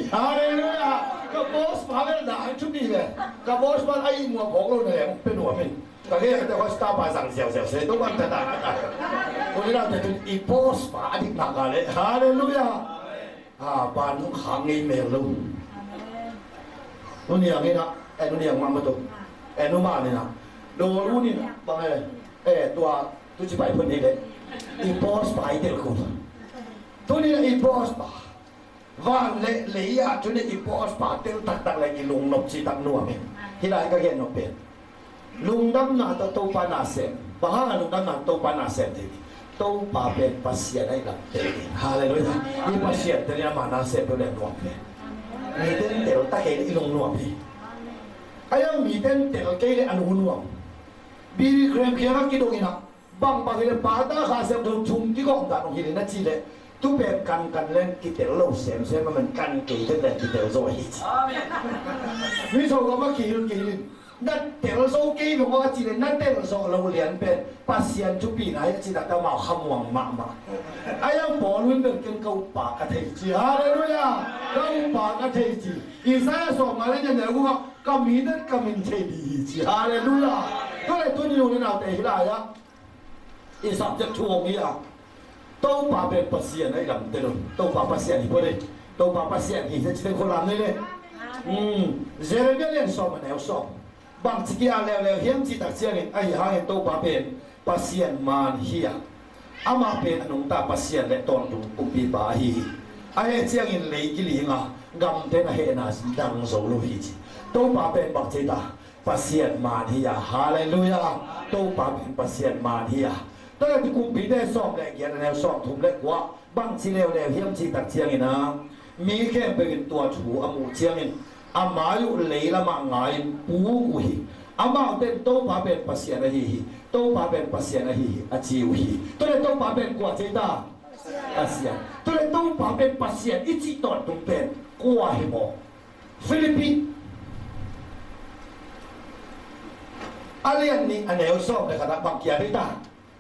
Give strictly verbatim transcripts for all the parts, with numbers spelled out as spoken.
Hallelujah ก็บอสมาเป็นด่าชุดนี้เลยก็บอสมาไอ้มัวของเราเนี่ยเป็นหัวมันก็แค่แต่ว่าสตาร์บัคสั่งเสียวเสียวเสียต้องวันจะด่ากันคนนี้เราจะเป็นอีบอสมาอดีตนักการเลย Hallelujah อ่าบ้านนุ่งขังเงินเมลลุงนู่นนี่อย่างนี้นะไอ้นู่นนี่อย่างมันมาตรงไอ้นู่นมาเนี่ยนะโดนรู้นี่นะบางไอ้เอ้ตัวตัวจีบไปเพื่อนนี่เลยอีบอสมาไอ้เด็กคนตัวนี้อีบอสมาว่าเละเลี้ยจนได้อีบอสป่าเต้นตักตักอะไรกิลุงนกชีตักนัวเนี่ยที่ไรก็เห็นนกเป็นลุงดำหน้าตัวโตปานาเซนบางลุงดำหน้าโตปานาเซนทีนี้โตปาเป็นปัสเซียได้หลับเต็มฮาเลลูยาอีปัสเซียเตนี่มานาเซนตัวเด่นกว่าเป็นมีเต้นเตลตะเกยอีลุงนัวพี่ไอ้ยังมีเต้นเตลเกยอันหุ่นนัวบีบีเครมเขียนกินตรงนี้นะบางบางทีเลยปาตาขาเซมโดนชุ่มที่ก้องกันตรงนี้นั่นจีเลยทุกแบบกันกันเล่นกิเตลโลเซมเซมมันกันกี่ทั้งแต่กิเตลโซฮิตวิโซก็มากี่กี่นั่นเตลโซกี่ผมว่าจีเลยนั่นเตลโซเราเรียนเป็นปัสยันทุกปีไหนจีแต่ก็มาขมวังมามาไอ้ยังบอลวิ่งเป็นกันเกาปากกระเทยจีฮาเลลูยาเกาปากกระเทยจีอีสานส่งมาเล่นอย่างเดียวก็ก็มีนั่นก็มีเทดีจีฮาเลลูยาก็เลยตัวนี้อยู่ในหน้าเตะที่ไรอะอีสับจะช่วงนี้อ่ะโตป่าเป็นปัสยันไอ้ลำเตลโตป่าปัสยันที่พอดีโตป่าปัสยันที่จะเป็นคนลำนี่เลยอืมเจเรมีเรียนสอบมาแนวสอบบางทีอะไรแล้วเฮียมจีตักเสียงไอ้หางโตป่าเป็นปัสยันมันเฮียอามาเป็นอนุตาปัสยันและตอนดูอุปีบาฮีไอ้เจียงอินเลยกิลิงอ่ะกำเทนเฮนัสดังโซลูฮิจิโตป่าเป็นบักเจตาปัสยันมันเฮียฮาเลลูยาโตป่าเป็นปัสยันมันเฮียแต่ที่กุมพีได้สอบแหลกเย็นแนวสอบทุ่มเล็กว่าบางทีแล้วแล้วเฮียมจีตักเชียงอินะมีแค่เป็นตัวถูอามูเชียงอินอามาอยู่เลยละมังไงปูกุยอามาเต้นโตปาเป็นปัสยานะฮีโตปาเป็นปัสยานะฮีอาจิวฮีตัวเลยโตปาเป็นกว่าเจตาปัสยาตัวเลยโตปาเป็นปัสยาอิจิตอนตุ้มเป็นกว่าเฮโมฟิลิปปินส์อะไรนี่อันแนวสอบเลยครับบางอย่างได้ตา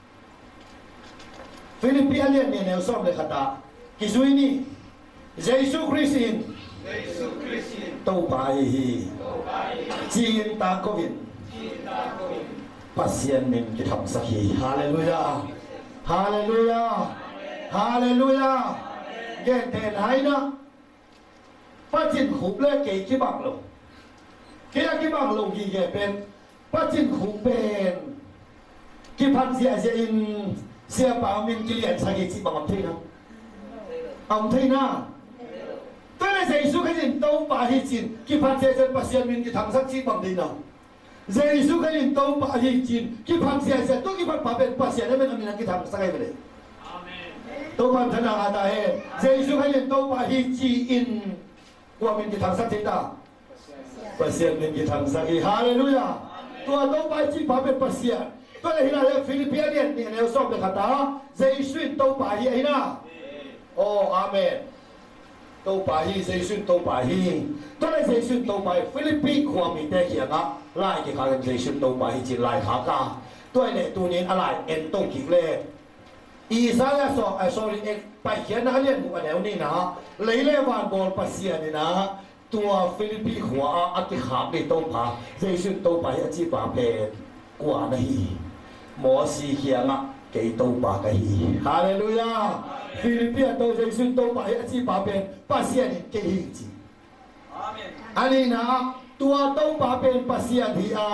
ฟิลิปปินส์เรียนเนี่ยแนวสอบเลยครับกิจุยนี่เยซูคริสต์โตไปจีนตาโควิดปัสยันมินกิทำสักทีฮาเลลูยาฮาเลลูยาฮาเลลูยาเกณฑ์เทนไฮนะปัจจินขุบเล่เกย์กิบังลงเกย์กิบังลงกี่เกย์เป็นปัจจินขุบเป็นกิพันเสียเสียอินเสียป่ามินกิเลียนสักกี่สิบังอัมเทนะอัมเทนะตัวนี้เยซูคริสต์โตป่าฮิจินกิพันเสียเสียปัสยันมินกิทำสักสิบังดีนะเยซูคริสต์โตป่าฮิจินกิพันเสียเสียตัวกิพันป่าเป็นปัสยันมินมินกิทำสักอะไรเลยตัวมันธนาคารได้เยซูคริสต์โตป่าฮิจิอินกว่ามินกิทำสักทีตาปัสยันมินกิทำสักทีฮาเลลูยาตัวโตป่าฮิจิป่าเป็นปัสยันตัวนี้เราฟิลิปปินส์เนี่ยเนี่ยเราสอบเลยครับตาเยซูโตป่าฮิไอ้นะโอ้อาเมนโตป่าฮีเซซุนโตป่าฮีตอนนี้เซซุนโตป่าฟิลิปปินส์ความมีแต่เขียนอ่ะไล่กี่ครั้งเซซุนโตป่าฮีจีนไล่ขากาตัวนี้ตัวนี้อะไรเอ็นโตกิเลอีสานสอบไอ้สอบเอ็กไปเขียนนักเรียนหัวแนวนี่นะเลยเล่วันบอลปัสเซียนี่นะตัวฟิลิปปินส์หัวอัติขาบในโตป่าเซซุนโตป่าฮีจีป่าเป็นกว่านะฮีหมอสีเขียนอ่ะเกย์โตป่ากะฮีฮาเลลูยาฟิลิปปินส์โตเยซูโตป่าฮีจีป่าเป็นปัสเซียนี่เกย์ฮีจีอันนี้นะตัวโตป่าเป็นปัสเซียที่อา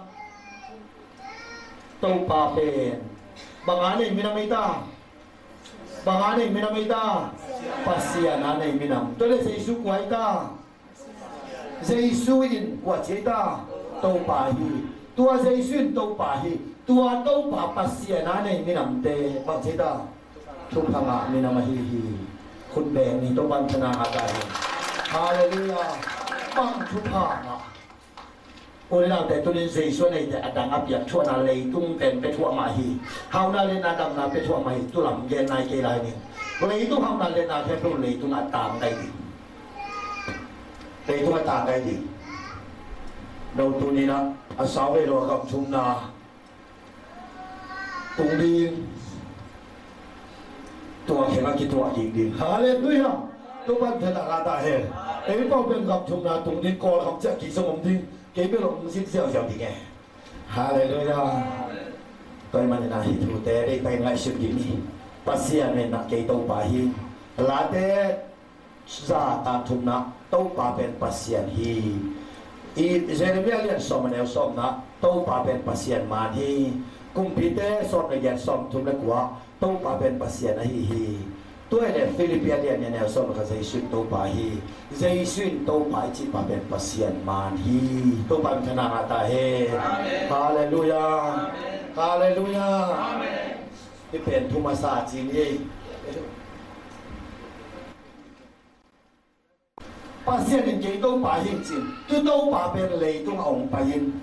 โตป่าเป็นบางอันนี่มินามิตาบางอันนี่มินามิตาปัสเซียนั่นนี่มินามตัวเยซูกว่าอีตาเยซูอินกว่าเจตาโตป่าฮีตัวเยซูโตป่าฮีตัวโตป่าปัสเซียนั่นนี่มินามเตบางเจตาทุกทางมินามาฮีฮีคุณแบงนี่ต้องบันชนะอะไรฮาเลลูยาบังทุกทางอ่ะโอ้ยเราแต่ตัวนี้เสียส่วนในแต่อดังอับยักชั่วนาเลยตุ้งเต็มไปทั่วมาฮีเฮานาเลนาดำนาไปทั่วมาฮีตุลำเย็นนายเกลายนี่เลยตุ้งเฮานาเลนาแค่พรุ่งเลยตุ้งอัตตามได้ดีเลยตุ้งอัตตามได้ดีเราตัวนี้นะอาสาวเวโรกับชุมนาตุ้งดีตัวเห็นว่ากี่ตัวจริงดีฮาเลลูยาตัวบันเทนาลาตาเฮไอ้พ่อเป็นกับชุมนาตรงนี้ก่อนคำเจ้ากี่สมองที่เกี่ยวกับลมสิ้นเสียวเสียวดีไงฮาเลลูยาตัวมันน่าหิวแต่ได้ไปไงสุดนี้ปัสเซียนเนี่ยนักเกี่ยวกับหิลาเดซาตาทุมนาตัวป่าเป็นปัสเซียนฮีอีเจเรมีเลียนสมเนลสมนะตัวป่าเป็นปัสเซียนมาฮีกุมพิเตสมเลียนสมทุมเล็กว่าตัวป่าเป็นปัสเซียนฮีฮีตัวเนี่ยฟิลิปปินส์เนี่ยเนี่ยสอนเขาจะยื่นตัวไปฮีจะยื่นตัวไปจีบเป็นปัสยานมันฮีตัวไปเป็นขนาดตาเฮฮาเลลูยาฮาเลลูยาที่เป็นทุมาสาจีนี่ปัสยานจริงตัวไปจริงตัวตัวไปเป็นเลยตัวองไปยิน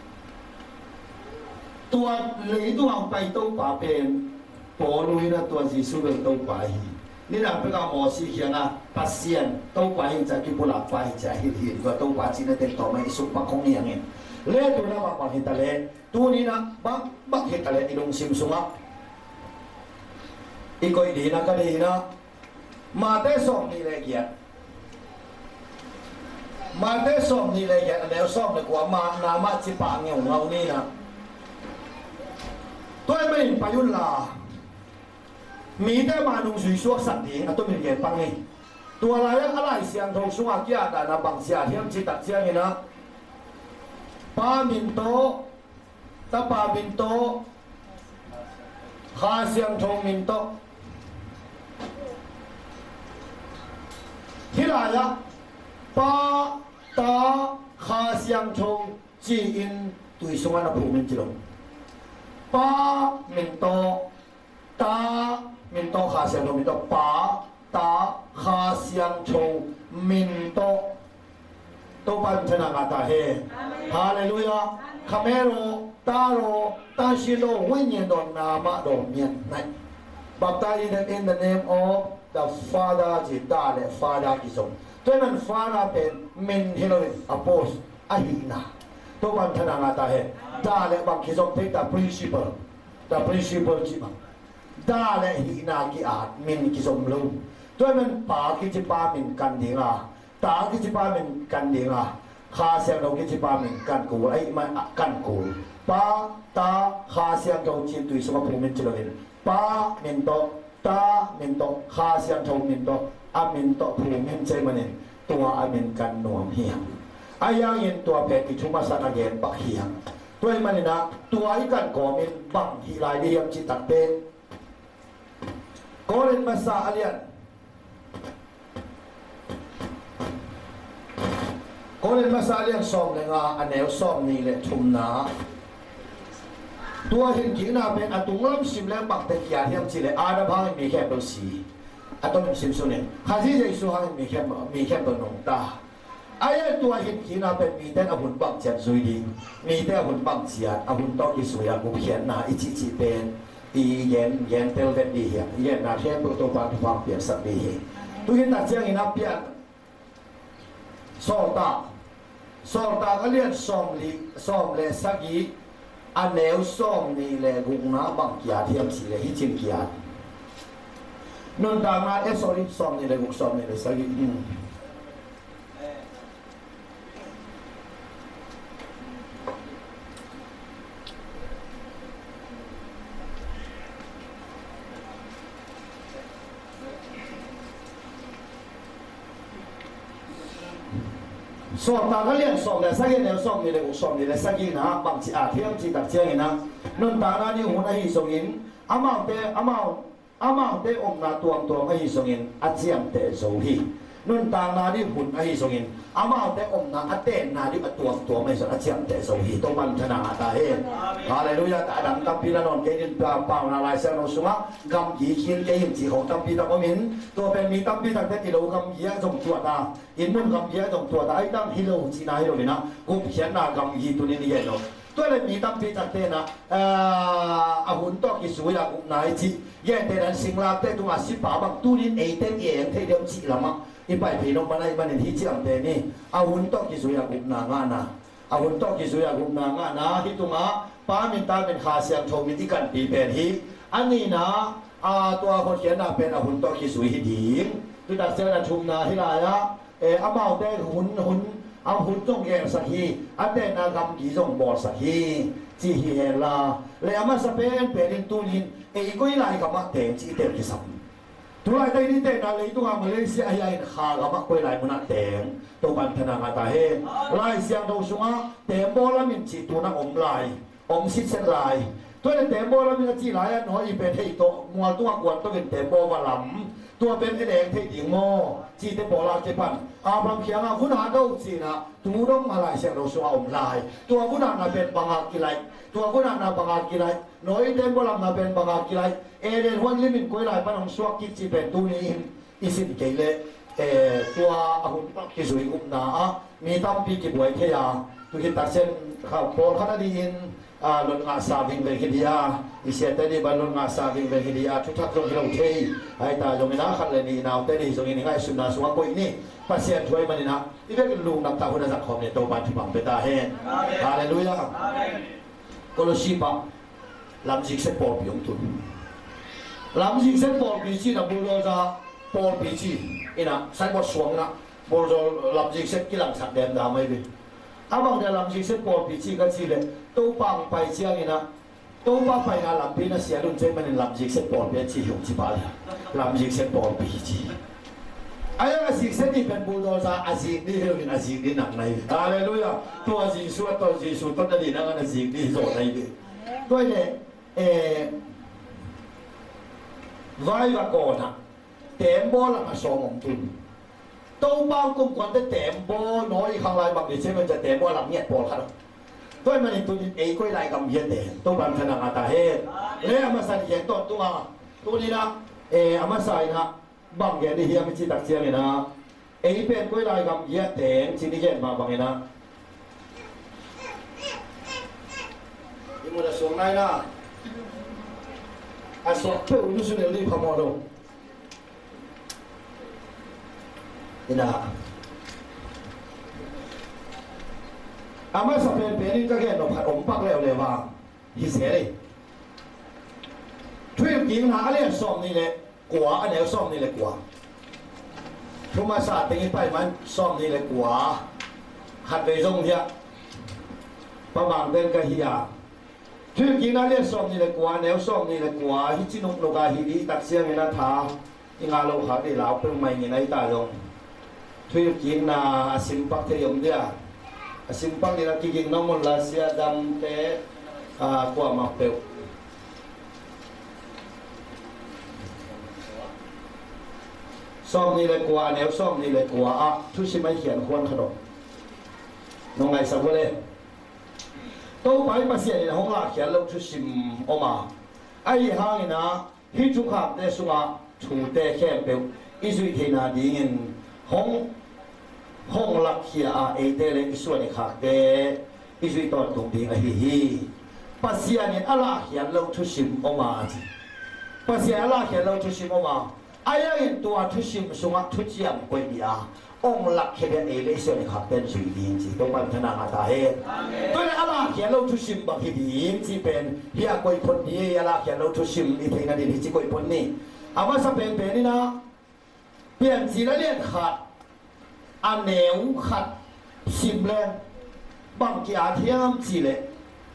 ตัวเลยตัวองไปตัวไปเป็นปอลุยนะตัวจีสุเป็นตัวไปนี่นะเป็นการมอสีเขียนนะปัสเซียนตัวไปจะกิบุลาไปจะเห็นเห็นว่าตัวไปจีนเต็มต่อไม่สุภาพคงอย่างเงี้ยเล่ตัวนั้นบางเห็นตะเลตัวนี้นะบางบางเห็นตะเลอีดงซิมซุงะอีกคนดีนะก็ดีนะมาเตส่งนี่เลยเกียรมาเตส่งนี่เลยเกียรแล้วส่งเลยกว่ามานามาจิปางเงี้ยของเรานี่นะตัวไม่ไปยุ่นลามีแต่มานุ่งสุยชัวสัตว์เองตัวมีเงินปังนี่ตัวอะไรอะไรเสียงทงสุอากี้แต่นะบางเสียเทียมจิตตัดเสียงนี่นะปามินโตตาปามินโตข้าเสียงทงมินโตที่ไรอะปาตาข้าเสียงทงจีอินตุยสวรรค์ภูมิจิโรปามินโตตามินโตข้าเสียงทงมินโตปาตาข้าเสียงทงมินโตตัวปัญชนะกาตาเฮฮาเลลูยาคาเมโรตาโรตาชิโลวิญญาณนามะโดเมียนไหน baptized in the name of the Father จิตาและ Father กิสมตัวนั้น Father เป็นมินฮิโรนอโปสอหินาตัวปัญชนะกาตาเฮดาและบังกิสมเป็น the principle the principle จิบังดาและหินากิอาดมินกิสมลูตัวนั้นปากิจิปามินกันดีงาตากิจิปามินกันดีงาข้าเสียงเรากิจิปามินกันกูไอ้มันกันกูปาตาข้าเสียงเราจิตตุยสมภูมิจิโรเห็นปามินโตตามินโตข้าเสียงเรามินโตอามินโตภูมิใจมันเองตัวอามินกันหน่วงเหียงอายังยินตัวเพกิชุมาสันเกนบักเหียงตัวมันนะตัวไอ้กันก่อมินบังฮิลายเดียมจิตตัดเป็นก็เล่นมาซาเลียนก็เล่นมาซาเลียนส่งเลยงาอันแนวส่งนี่แหละชุมนาตัวเห็นกี่นาเป็นอัตุงล้ำสิมแล้วบักแต่กี่อาทิตย์สิเลยอาดาพังมีแค่ตัวสีอัตุงสิมสุนินข้าที่จะสู้หังมีแค่มีแค่ตัวนงตาไอ้ตัวเห็นกี่นาเป็นมีแต่อหุ่นบักเจ็บซุยดีมีแต่อหุ่นบักเสียอหุ่นต้องกิสุยากุเขียนนาอิจิจิเป็นอีเย็นเย็นเตลเวนดีเฮียเย็นนาเทียนตัวตัวฟังฟังเปลี่ยนสักดีเฮียตัวเห็นตัดเสียงอินาเปลี่ยนสองตาสองตาก็เรียนสองลีสองเลสักยีอันแนวสองนี่แหละกุงนาบังกียาเทียมสีเลยฮิจิมกียานุนตามาเอสโซลิสองนี่แหละกุงสองนี่แหละสักยีสอบตาเขาเรียนสอบเลยสักยี่เนี่ยสอบนี่เลยสอบนี่เลยสักยี่นะบางทีอาเทียมจีตักเจียงนะนนตาหน้านี่หัวหน้าหิสงินอามาเตอามาอามาเตอมนาตัวตัวหิสงินอาเจียงเตโซฮีนนตาหน้านี่หุ่นหิสงินอามาเตอมนาอาเตนานี่ตัวตัวไม่สนอาเจียงเตโซฮีตัวมันชนะตาเฮฮาเลลูยาตาดังตัมพีละนนเกยินปลาปาวนาลายเซโนสุมะกำยี่ขินเกยินจีของตัมพีตะกมินตัวเป็นมีตัมพีตักเตกิโลกำยี่จงตัวตาอินมุนกำยี่จงตัวตาไอ้ตั้งฮิโลจีนาฮิโลนี่นะกุมเขียนนากำยี่ตัวนี้นี่เองเนาะตัวเลยมีตัมพีตักเตนะเอ่ออาหุ่นตอกิสุยากุมนายจีเย็นเตนันสิงลาเตตุมาสิปาบังตูนินเอเตนเองเทเดียมจีละมั้งอีไปพี่น้องมาในบ้านที่เจียงเตนี่อาหุ่นตอกิสุยากุมนางานะอาหุ่นตอกิสุยากุมนางานะที่ตุงะปามินตาเป็นขาเสียงโทมิติกันปีเป็นฮีอันนี้นะอาตัวคนเขียนนะเป็นอาหุ่นตอกิสุยฮิดีตัวดักเสียงนะชุมนาฮิลายะ誒阿貓爹款款阿款中嘅實氣，阿爹那咁幾種冇實氣，只係啦。你阿媽實邊別人多年，誒歸來咁啊，定只定幾十。tu lai dai ni te na le tu ha Malaysia ai ai kha ga mak koi lai muna teng to ban thana nga ta he lai siang do sunga te mo la min chi tu na om lai om sit set lai to le te mo la min chi lai an ho i pe thei to mo tu a kwan to ben te mo wa lam tua bên cái đèn thấy tiếng mò chỉ để bỏ lại cái phần à bằng kia là vốn hàng đâu chỉ là tu đông mà lại sẽ đầu số ổn lại tua vốn hàng là bên bằng hạt kia lại tua vốn hàng là bằng hạt kia lại nói đến bao làm là bên bằng hạt kia lại e đến huân liên minh quay lại ban ông suốt kia chỉ bên tu ni isin cái lệ e tua ông cái rồi cũng na mi tâm pi cái buổi thế à tu cái tác sen khảo cổ khá là đi à luận ngã sa vinh về cái đi à đi xe tới đi ban luận ngã sa vinh về cái đi à chút thắt trong cái đầu thế ai ta dùng cái ná khăn lên đi nào tới đi dùng cái này ngay xuân na xuống quay ní phát hiện thôi mà đi nào đi về cái luồng nằm tàu hơn là giặc hòm này tàu bàn thì bằng bê ta hen Hallelujah Colossi ba làm gì sẽ bỏ biểu tuần làm gì sẽ bỏ biểu chi là bùn ra bỏ biểu chi ina sai bỏ xuống na bùn rồi làm gì sẽ cái làm sạch đèn đá mấy đi à bằng để làm gì sẽ bỏ biểu chi cái chi này都帮拜将的呢，都把拜啊南边的写论这么的南极色宝边去用几把了，南极色宝笔记。哎呀，是色你本不多啥，阿是你有阿是你能来，哈利路亚，多是说多是说多的你那个是你做来的。对的，诶，vai và cổ nè, tiền bố là mà số mộng tuần. Đâu bao cũng còn tới tiền bố nói không lại bằng gì chứ mìnhจะtiền bố làm nhẹ bố thật. Tôi mà nên tôi ấy quay lại cầm hiện để tôi bằng thân là ta hết lấy mà sai hiện tôi tôi mà tôi đi na ê mà sai na bằng hiện đi hiện mình chỉ đặc trưng này na ấy bên quay lại cầm hiện để chỉ đi hiện mà bằng này na nhưng mà xuống này na à xuống tôi cũng xuống đây đi phạm mò đâu đi na à mà sắp đến bên cái cái nó phải ổn bắt leo leo vào thì sẽ đi thuê kiếm há liền xóm này lệ quả anh em xóm này lệ quả chúng mà sát tiếng phải mà xóm này lệ quả hạt về rong thếประมาณเดือนกันเฮียthuê kiếm há liền xóm này lệ quả anh em xóm này lệ quả hít chín nông nông cái hít đặc sản này là thà những ngà lâu hạt để lão bên mày như này ta rồi thuê kiếm là xin bắt theo ông đấy simpang di laki ging namun lasia dam te qua mặc bèo xóm ni le qua nếu xóm ni le qua à chú sĩ mấy hiện khuôn khẩn động nông ngày sau lên đâu phải mà xe này không là hiện lâu chú sĩ ôm à ai hàng na hi chú khám để xuống à chủ đề khen bèo ý duy thế nào đi in không hong lạc kia à ấy đây là số này khác đấy, ý duy toàn đồng tiền là hi hi, bác sĩ anh ấy Allah hiện lâu thu sim ông mà, bác sĩ Allah hiện lâu thu sim ông mà, ai anh tua thu sim sung á thu chiam quay đi à, ông lạc kia ấy là số này khác bên suy điên chỉ đông ban thân ngã ta hết, tôi là Allah hiện lâu thu sim bằng hi điên chỉ bên hi à quay phun đi Allah hiện lâu thu sim đi thấy ngay đi chỉ quay phun đi, à mà sắp bên bên đi na, biển chỉ là liên khát anh nếu khát sim lên bằng cái áo thiam chỉ lệ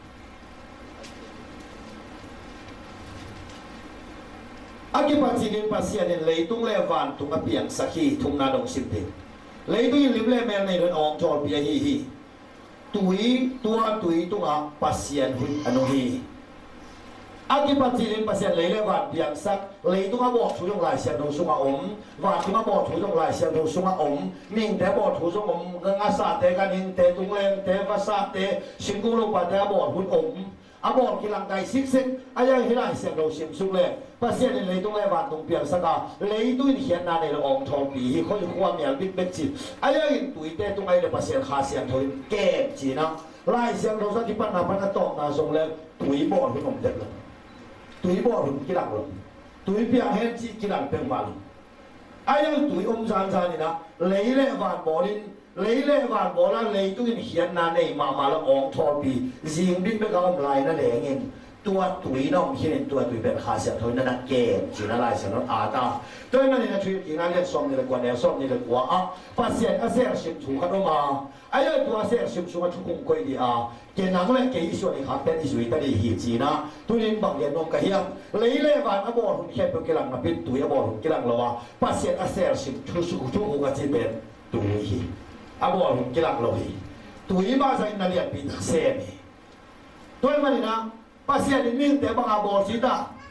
anh cái bác sĩ nên bác sĩ nên lấy tung lệ vạn tung cái biển sắc khi tung na đồng sim thế lấy tung lim lệ mel này lên ong cho bia hi hi tuổi tua tuổi tung à bác sĩ anh anh hi anh cái bác sĩ nên bác sĩ lấy lệ vạn biển sắc lấy tung cái bộ thủ trong lại xem đầu sung ống và tung cái bộ thủ trong lại xem đầu sung ống mình để bộ thủ trong ống cái ngã sát để cái nín để tung lên để và sát để sinh cung lục và để bộ hút ống à bộ cái lăng cái xích xích anh ấy lại xem đầu xem sung lên bác sĩ nên lấy tung lệ vạn tung biển sắc à lấy tung hiện na này là ống thầu bì khôi khoa miệng biết biết gì anh ấy tuổi để tung ấy là bác sĩ khá xem thôi kẹp gì na lại xem đầu sắc cái ban nào ban nào tóm nào dùng lên tuổi bộ hút ống đẹp lắm tuổi bộ hút cái lăng lắm tuổi biển hết chỉ cái lăng biển mà ai yang tuổi ông san san này na lấy lệ vạn bộ đi lấy lệ vạn bộ là lấy tuổi hiện na này mà mà là ong thọ bì riêng biết biết cái ông lại nó lệ nghe ตัวตุยน้องที่นี่ตัวตุยเป็นขาเสียทอยนั่นเก็บจีน่าลายเสียน้องอาตาตัวนั้นนี่นะช่วยจีน่าเรียกส่งนี่เลยกว่าเนี่ยส่งนี่เลยกว่าอ่ะภาษาอาเซียนชิมชูขันมาไอ้ตัวอาเซียนชิมชูมาชุกงคุยดีอ่ะเกณฑ์นักเล่นเกย์อิสุนี่ขับเป็นอิสุยตาดีหีจีน่าตัวนี้บางอย่างน้องก็เฮียเลยเลยวันอบอลหุ่นแค่เป็นกีฬามาเป็นตุยอบอลหุ่นกีฬาเราว่าภาษาอาเซียนชิมชูชุกชุกงก็จะเป็นตุยหีอบอลหุ่นกีฬาเราหีตุยมาใส่นั่นเรียกเป็นเซนีตัวมันนี่นะภาษาดิมิงแต่บางอาบอสิตา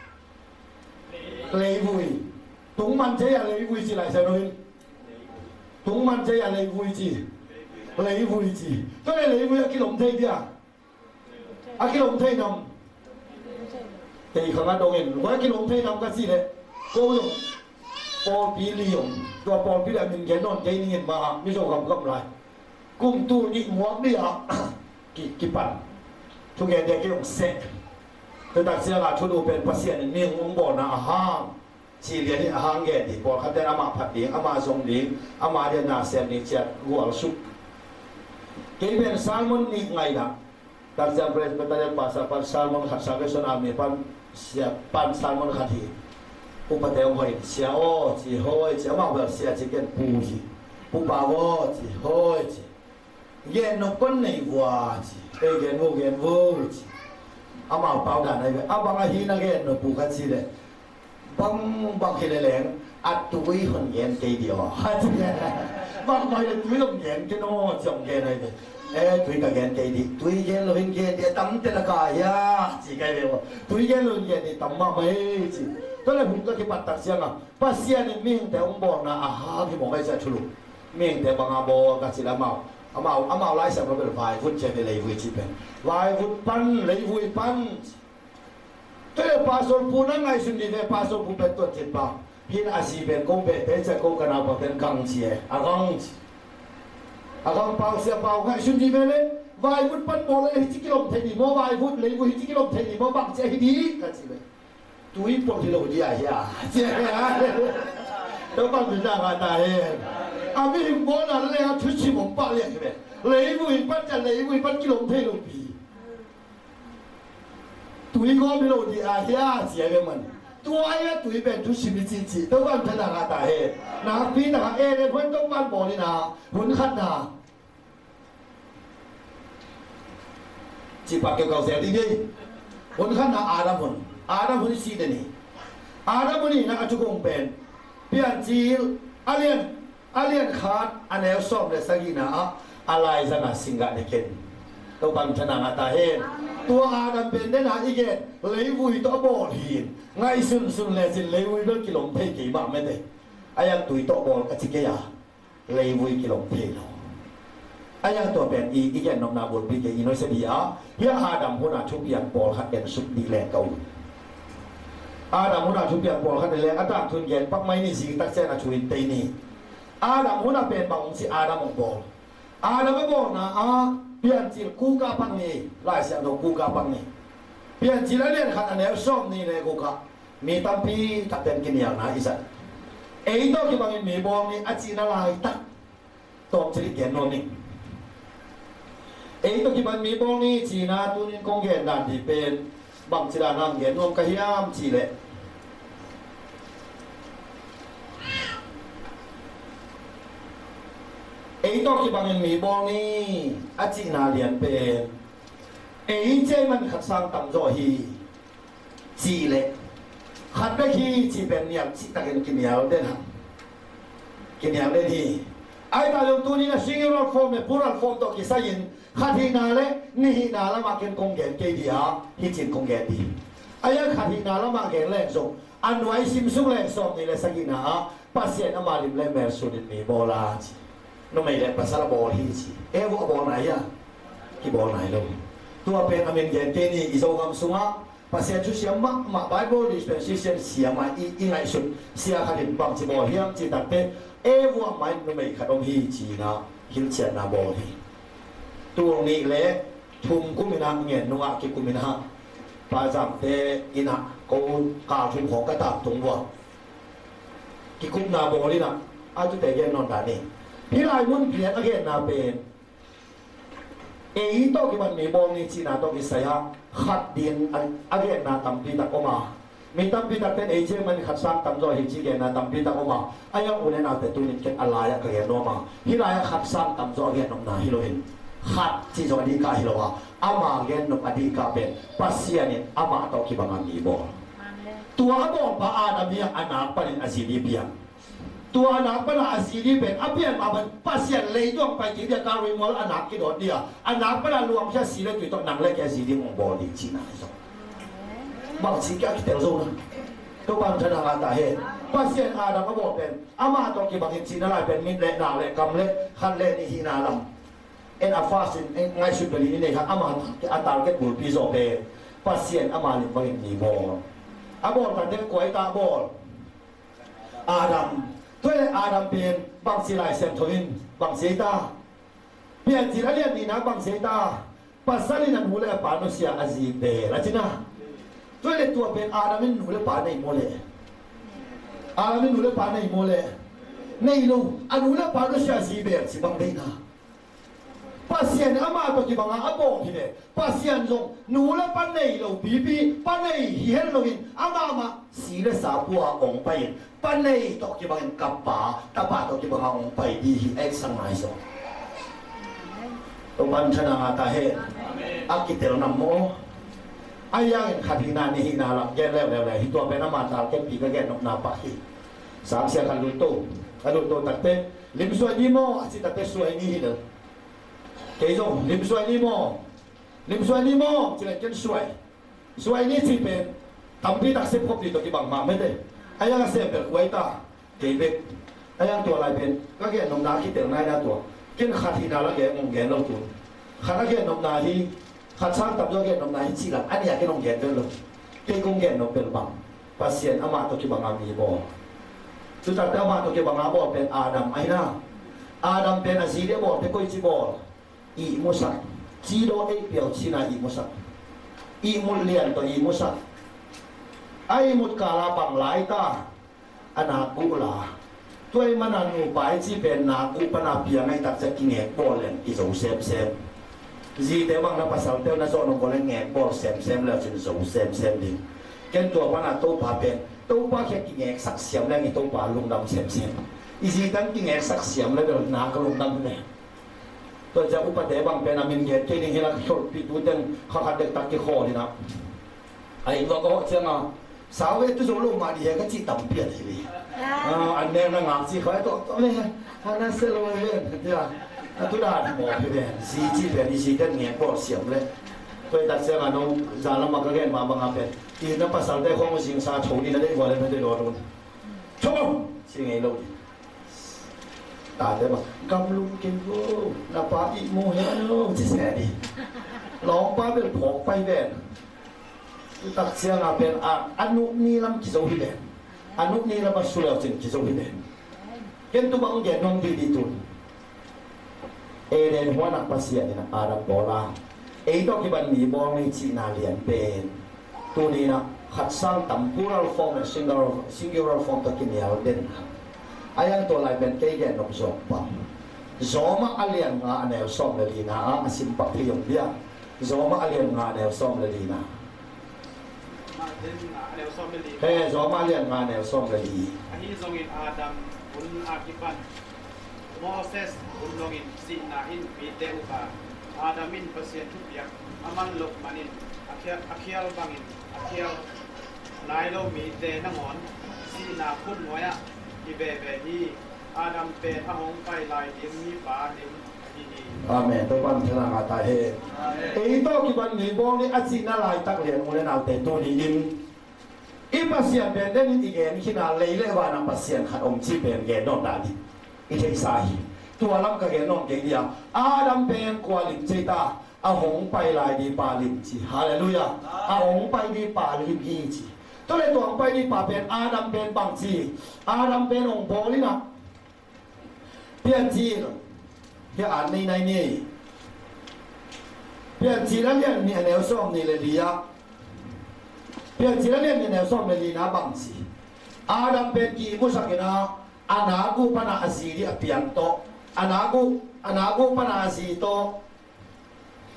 เลยวุยตรงมันเจียเลยวุยจีไรเสนอตรงมันเจียเลยวุยจีเลยวุยจีตัวนี้เลยวุยกิโลเมตรเดียวอะกิโลเมตรน้ำแต่ข้างหน้าตรงนี้ว่ากิโลเมตรน้ำก็สิเลยก็ยงปอปีลียงตัวปอปีลีมิงแกนอนใจนี่เห็นมาไม่ชอบคำกำไรกุ้งตู้นี่หมวกนี่อ่ะกี่กี่ปันทุกอย่างเด็กก็ต้องเซ็ตแต่ตัดเสียงชุดอุเป็นภาษาเนี่ยมีงงบ่อนะอาหารชีเรียนนี่อาหารเงี้ยดีพอเขาได้อามาผัดดีอามาทรงดีอามาเรียนนาเสียนี่เจ็ดหัวสุกเกี่ยวกับแซลมอนนี่ไงนะตัดเสียงเป็นเป็นภาษาพันแซลมอนขัดสาวส่วนอามีพันเสียพันแซลมอนขัดที่อุปเทวหอยเสียโอ้จีหอยจีอามาแบบเสียจีกันปูจีปูปาวจีหอยจีเย็นนกคนในวัวจีเอ้ยเย็นวัวเย็นวัวจีอามาเป่าด่านอะไรอาบางอาหินักเรียนนปูกันสิเลยบางบางทีเลยอัดตุยคนเย็นใจเดียวฮัทเนี่ยบางไม่เลยตุยลงเย็นกันโน่จงเย็นอะไรเอ้ตุยกับเย็นใจดีตุยเย็นลงเย็นเดียตั้มเตละกายะจีกันเลยวะตุยเย็นลงเย็นดีตั้มมาไม่จีตอนแรกผมก็คิดว่าตัดเสียงอ่ะภาษานี่มีแต่องค์บอกนะอาหารที่มองให้จะชุลุมีแต่บางอาบอกกันสิละเมาอามาอามาไล่สำหรับเป็นวายฟุตเชฟเลยวุ้ยจีเป็นวายฟุตปันเลยวุ้ยปันเจ้าปาสปูนั่งไงสุดที่เจ้าปาสปูเป็นตัวจิตบ้าพินอาศีเป็นกงเป็นเตจกงกันเอาเป็นกังเชียอากังอากังเปาเสียเปาไงสุดที่เป็นเลยวายฟุตปันโมเลยฮิจิกิโลเทนีโมวายฟุตเลยวุ้ยฮิจิกิโลเทนีโมบังเจฮิดีกันสิเป็นตุยปนที่เราดีอ่ะเฮียเจ้าต้องบังเป็นนางอาตาเองอาวิมโบนาเลยครับชุดชีผมป้าเรียกใช่ไหมเลยวุ้ยปันจะเลยวุ้ยปันกิโลเทโลปีตุยก็ไม่รู้ดีอาเฮียเสียกันมันตัวไอ้ตุยเป็นทุกชีวิตจริงๆต้องการพนักงานแต่เองนักพี่นักเอเนี่ยคนต้องการบอกนี่นะหุ่นขันนะจีบปากเกี่ยวกับเสียดีดีหุ่นขันนะอาดามหุ่นอาดามหุ่นสีเดนี่อาดามหุ่นนี่นักจุกงเป็นเพียงจีลอาเลียนอาเลียนขาดอันเอลซอมเลยสักทีนะอะไรสักนะสิงห์เด็กเก่งต้องการพนักงานแต่เองตัวอาดัมเป็นได้หนาอีกเกตเลยวุ้ยตัวบอลหินไงสุนสุนเลยสิเลยวุ้ยเลิกกิโลเมตรกี่บาทไม่ได้ไอ้ยังตุยตัวบอลก็จิกยาเลยวุ้ยกิโลเมตรเนาะไอ้ยังตัวเป็นอีอีกแกนน้องนาบุญปีเกอินโนเซียเฮียอาดัมหัวหน้าชุบยันบอลขัดเด่นสุดดีแรงเก่าอาดัมหัวหน้าชุบยันบอลขัดเด่นแรงอาดัมทุนเย็นปักไม่นี่สิตักเซนอาชุยตีนี่อาดัมหัวหน้าเป็นบางสิอาดัมบอลอาดัมบอลนะอาเปลี่ยนจีลกูกาปังนี่ไล่เสียงตัวกูกาปังนี่เปลี่ยนจีลเรียนขันอันเนี้ยส้มนี่เลยกูกามีตั้มพีตัดเต็มกินอย่างนะอีสันเอ้ยตัวที่บางมีบองนี่อาจีน่าลายตักตบจีเกนโนนี่เอ้ยตัวที่บางมีบองนี่จีน่าตัวนี้คงเกนดันที่เป็นบางจีน่านั่งเกนโนกะฮิยามจีเลยไอ้ตัวที่บางมีบองนี่อาจีน่าเรียนเป็นไอ้เจ้มันขัดสร้างตั้งใจฮีจีเลยขัดไปฮีจีเป็นเนี่ยจีตะเกียงกินยาวเด่นฮะกินยาวเด่นฮีไอ้ตาลงตัวนี้นะซิงเกิลฟอร์มเนี่ยพูดฟอร์มตัวกี่สายินขัดฮีนาเลยนี่ฮีนาแล้วมาเก็นคงเกนเกดีฮะฮีจินคงเกนดีไอ้ยังขัดฮีนาแล้วมาเก็นแรงส่งอันไว้ซิมซุงแรงส่งนี่เลยสักยินฮะปัสเซียนอามาลิมเลยเมอร์สุดินมีบอลาจีน้องไม่ได้ภาษาบอลฮีจีเอ๊ะว่าบอลไหนอะที่บอลไหนลงตัวเป็นอเมริกันเกนี่อิโซกัมซุงะภาษาชุดเสียมะมาไบเบิลดิสเพนซิเซียนเสียมาอีอีไงสุดเสียขันบังจีบอลเฮียมจีตัดเตเอว่าไม่น้องไม่ขัดองฮีจีนะฮิลเชียนาบอลฮีตัวนี้เละทุ่มกุมินาเงียนนัวกิกุมินาปาจับเตอินะกูกาทุ่มของกระตับตรงวัวกิกุมนาบอลนี่นะอาจุเตเกนนอนด่านี่พี่ลายมุ่นเพียนอเกนนาเป็น e ito ki man mi bom ni china to ki saya khat din again na tampi ta koma mi tampi ta ten eje man khat sang tam zo hi chi ge na tampi ta koma ayang unen na te tunin ken alaya ka ge no ma hilaya khat sang tam zo ge nom na hiloin khat chi zo di ka hilowa ama gen no adi ka ben pasianin ama to ki bang mi bo tua bo pa ana mi anak pa rin asili biangตัวนักปนาสีนี้เป็นอภิญมาเป็นปัสยันเลยต้องไปที่เดียการวิมลอนักกิโดดเดียอนักปนารวมแค่สีเล็กอยู่ต้องนังเล็กแค่สีนี้มองบอดีจีน่าสบางสีแก่ที่เตลโซนะทุกบางชนะการตาเหตุปัสยันอาดัมก็บอกเป็นอามาต้องกี่บางทีจีน่าอะไรเป็นมิตรเล็กหนาเล็กกำเล็กขันเล็กนี่หินาลำเอ็นอาฟาสินเอ็นไงสุดเลยนี่ครับอามาอัตราเก็บบุญพิโซเปปัสยันอามาลิบางทีบอลอาบอลแต่เด็กกวยตาบอลอาดัมด้วยอาดัมเป็นบางสิไลเซมทวินบางเซตาเปลี่ยนจิระเลียนนี่นะบางเซตาปัสสาวะนั้นหูเลยปานุเสียอาจีเบละจินะด้วยตัวเป็นอาดัมหูเลยปาในโมเลอาดัมหูเลยปาในโมเลในลูอันหูเลยปานุเสียอาจีเบสิบางเดนะปัสยันอามาตัวที่บางอาบอกที่เนี่ยปัสยันจงหนูและปันในลูบีบีปันในเฮียนลูกินอามามาสีและสาบัวองไปปันในตัวที่บางกับป่าตาป่าตัวที่บางองไปดีเอ็กซ์สังไงสองตัวบันชนะตาเฮอากิเตลนัมโมอายังขัดหินานี่หินาหลังแย่แล้วแล้วแล้วที่ตัวเป็นอามาตาเก็บปีก็แก่นกนาปะฮีสามเสียขันลุโตขันลุโตตัดเตลิมสวยนี่โมอาจิตัดเตสวยนี่เด้อกี่จงลิมสวยนี่โมลิมสวยนี่โมจะเล่นกันสวยสวยนี่ที่เป็นทำพิทักษ์เสพครบดีตัวที่บางมาไม่ได้ไอ้ยังเสพเป็นไว้ตาเก็บเบ็ดไอ้ยังตัวอะไรเป็นก็แค่นมนาคิดแต่งนายนะตัวกินขัดที่นาแล้วแกงงแกนเราตัวขัดแล้วแกนมนาที่ขัดสร้างตับยอแกนมนาที่จีกันอันนี้แกนมแกนเดินเลยแกงงแกนนมเป็นบางปัสเซียนอามาตัวที่บางอามีบ่สุดท้ายอามาตัวที่บางอาบ่เป็นอาดัมไอ้น่าอาดัมเป็นอาซีเรียบ่เป็นกุยจีบ่อีมุสักจีโดเอเปียวชีนาอีมุสักอีมุลเลียนตัวอีมุสักไอมุดกาลาบังหลายตาอนากุลาตัวมันอนุบายที่เป็นนากุปนาเปียงไอตัดจะกินแงบอลเลนอีโซเซมเซมจีเตบังนับภาษาเตวนัสอนงคนแงบอลเซมเซมแล้วจึงโซเซมเซมดิเกันตัวมันอโตปาเป็นโตปาแค่กินแงสักเสียมแล้วอีโตปาลุงดำเซมเซมอีจีตั้งกินแงสักเสียมแล้วเดินนากลุงดำเนี่ยตัวจะอุปเทบังเป็นอามินเกตที่นี่เราชดปิดดูเต็มเขาขัดเด็กตักที่คอนี่นะไอ้ตัวก็เชื่อมาสาวเวทุจริตมาดีก็จีต่ำเปลี่ยนทีอันนี้นะงานจีเขาไอ้ตัวตัวนี้ฮันนั่นเซลล์เองที่ว่าทุกด้านหมดเลยซีจีเป็นอีซีเต็มเงี้ยปอดเสียมเลยตัวตัดเสียงอันนู้นจานละมักเรียนมาบางเป็นที่นั่นภาษาได้ข้อมูลสิ่งสารโฉนี่นั่นได้กว่าเลยไม่ได้รอรุนชมสิ่งไอ้เราตาเดี๋ยวมากำลุงกินโว้นาปาอีโมเฮโน่ที่แสดีลองป้าเป็นผงไปแดนตัดเสียงเป็นอนุนี่ลำกิโซฮิเดนอนุนี่ลำมาสุเลวจินกิโซฮิเดนเห็นตัวบางอย่างน้องดีดีตุนเอเดนหัวนักภาษาเนี่ยอาดัมโบราณเอต้องกิบันมีบอลในจีนาเลียนเป็นตัวนี้นะขัดสร้างตั้มพูรัลฟอร์มซิงเกิลซิงเกิลฟอร์มตะกินยาวเด่นayang to lai ben kay gen nom zong pa zoma alian nga anel som le lina a asim pa priyong dia zoma alian nga anel som le lina he zoma alian nga anel som le li ahi zongin adam un akipan moses un longin sinahin bite upa adamin pasien tupiak aman lok manin akhir akhir bangin akhir nailo mite nangon sina kun moya Ibe-behi Adam pe ahong pai lai dim ni pa dim hihi Amen to ban thana nga ta he e to ki ban ni bong ni achi na lai tak le ngule na te to ni dim i pasian ben den ni ge ni hina le le wa na pasian khat om chi ben ge no da ni i thei sa hi tu alam ka ge no ge dia Adam ben kwa lim che ta ahong pai lai di pa lim chi hallelujah ahong pai di pa lim hi chiตัวเลยตัวไปนี่ป่าเป็นอาดัมเป็นบางจีอาดัมเป็นองค์โบนี่นะเปลี่ยนจีนที่อ่านในในนี่เปลี่ยนจีแล้วเนี่ยมีแนวส้มนี่เลยดีอะเปลี่ยนจีแล้วเนี่ยมีแนวส้มเลยดีนะบางจีอาดัมเป็นกี่มุสักนะอานากูปนาอาซีรีเปลี่ยนโตอานากูอานากูปนาอาซีโต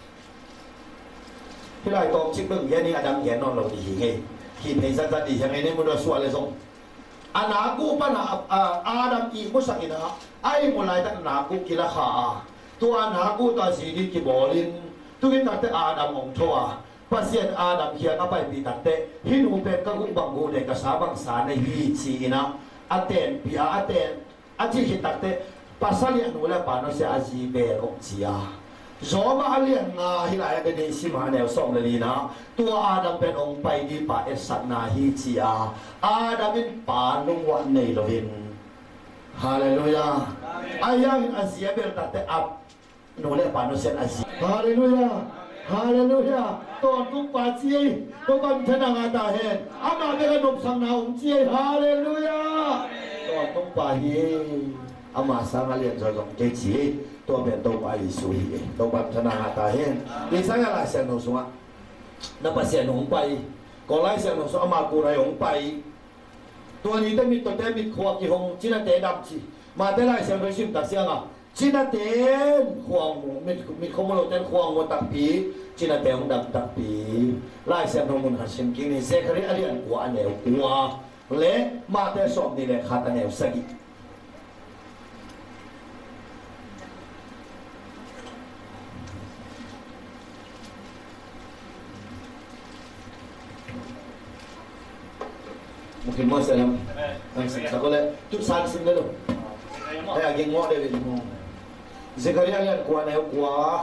ที่ไรตองชิบเรื่องแค่นี้อาดัมแย่นอนเราดีไงที่เพศสัตว์ดียังไงเนี่ยมันจะสวยเลยส่งอานากูปนะอาดัมอีมุสักินะไอ้มุลายตั้งนากูกิละขาตัวนากูตัวสีดีกิบอลินตุกินตัดแต่อาดัมองชัวปัสเซียนอาดัมเขียนเอาไปปีตัดแต่หินูเป็นกังกุบังกูเด็กกษาบังสาในฮีชีนะอาเตนปีอาเตนอาจีหิตัดแต่ปัสสาวะนูเลปานอเสียอาจีเบลอกจีอาโจมาเลียนงาฮิลายเป็นสิมาเนวส่งเลยนะตัวอาดัมเป็นองค์ไปดีป่าเอสัตนาฮีจีอาอาดัมเป็นป่านุวันในโลหินฮาเลลูยาอายังอาเซียเบลตัดแต่อับนูเลปานอเสียอาจีฮาเลลูยาฮาเลลูยาตอนทุกป่าจีตัวกันชนะงาตาเห็นอามาเบลนุบสังนาองจีฮาเลลูยาตอนทุกป่าเฮอามาสังเลียนจอยของเกจีตัวเป็นตัวไปสุยตัวบัญชนาตาเห็นดิฉันอะไรเสียงหนุ่มสวะนับเสียงหนุ่มไปก็ไล่เสียงหนุ่มสวะมากูไรหงไปตัวนี้ต้องมีตัวเตมีขวบกี่หงจีน่าเตะดำจีมาแต่ไล่เสียงโดยชิมตัดเสียงอ่ะจีน่าเตะขวงมีมีขโมยเต้นขวงวัวตักปีจีน่าเตะหงดำตักปีไล่เสียงหนุ่มมันหัดชิมกินนี่เซครีอะไรอันกัวอันเดียวกัวเละมาแต่สอบนี่แหละขาดอันเดียวสัก mungkin mau saya sekolah tu saat sini dulu saya agak ngok deh Zakaria lihat kuah nih kuah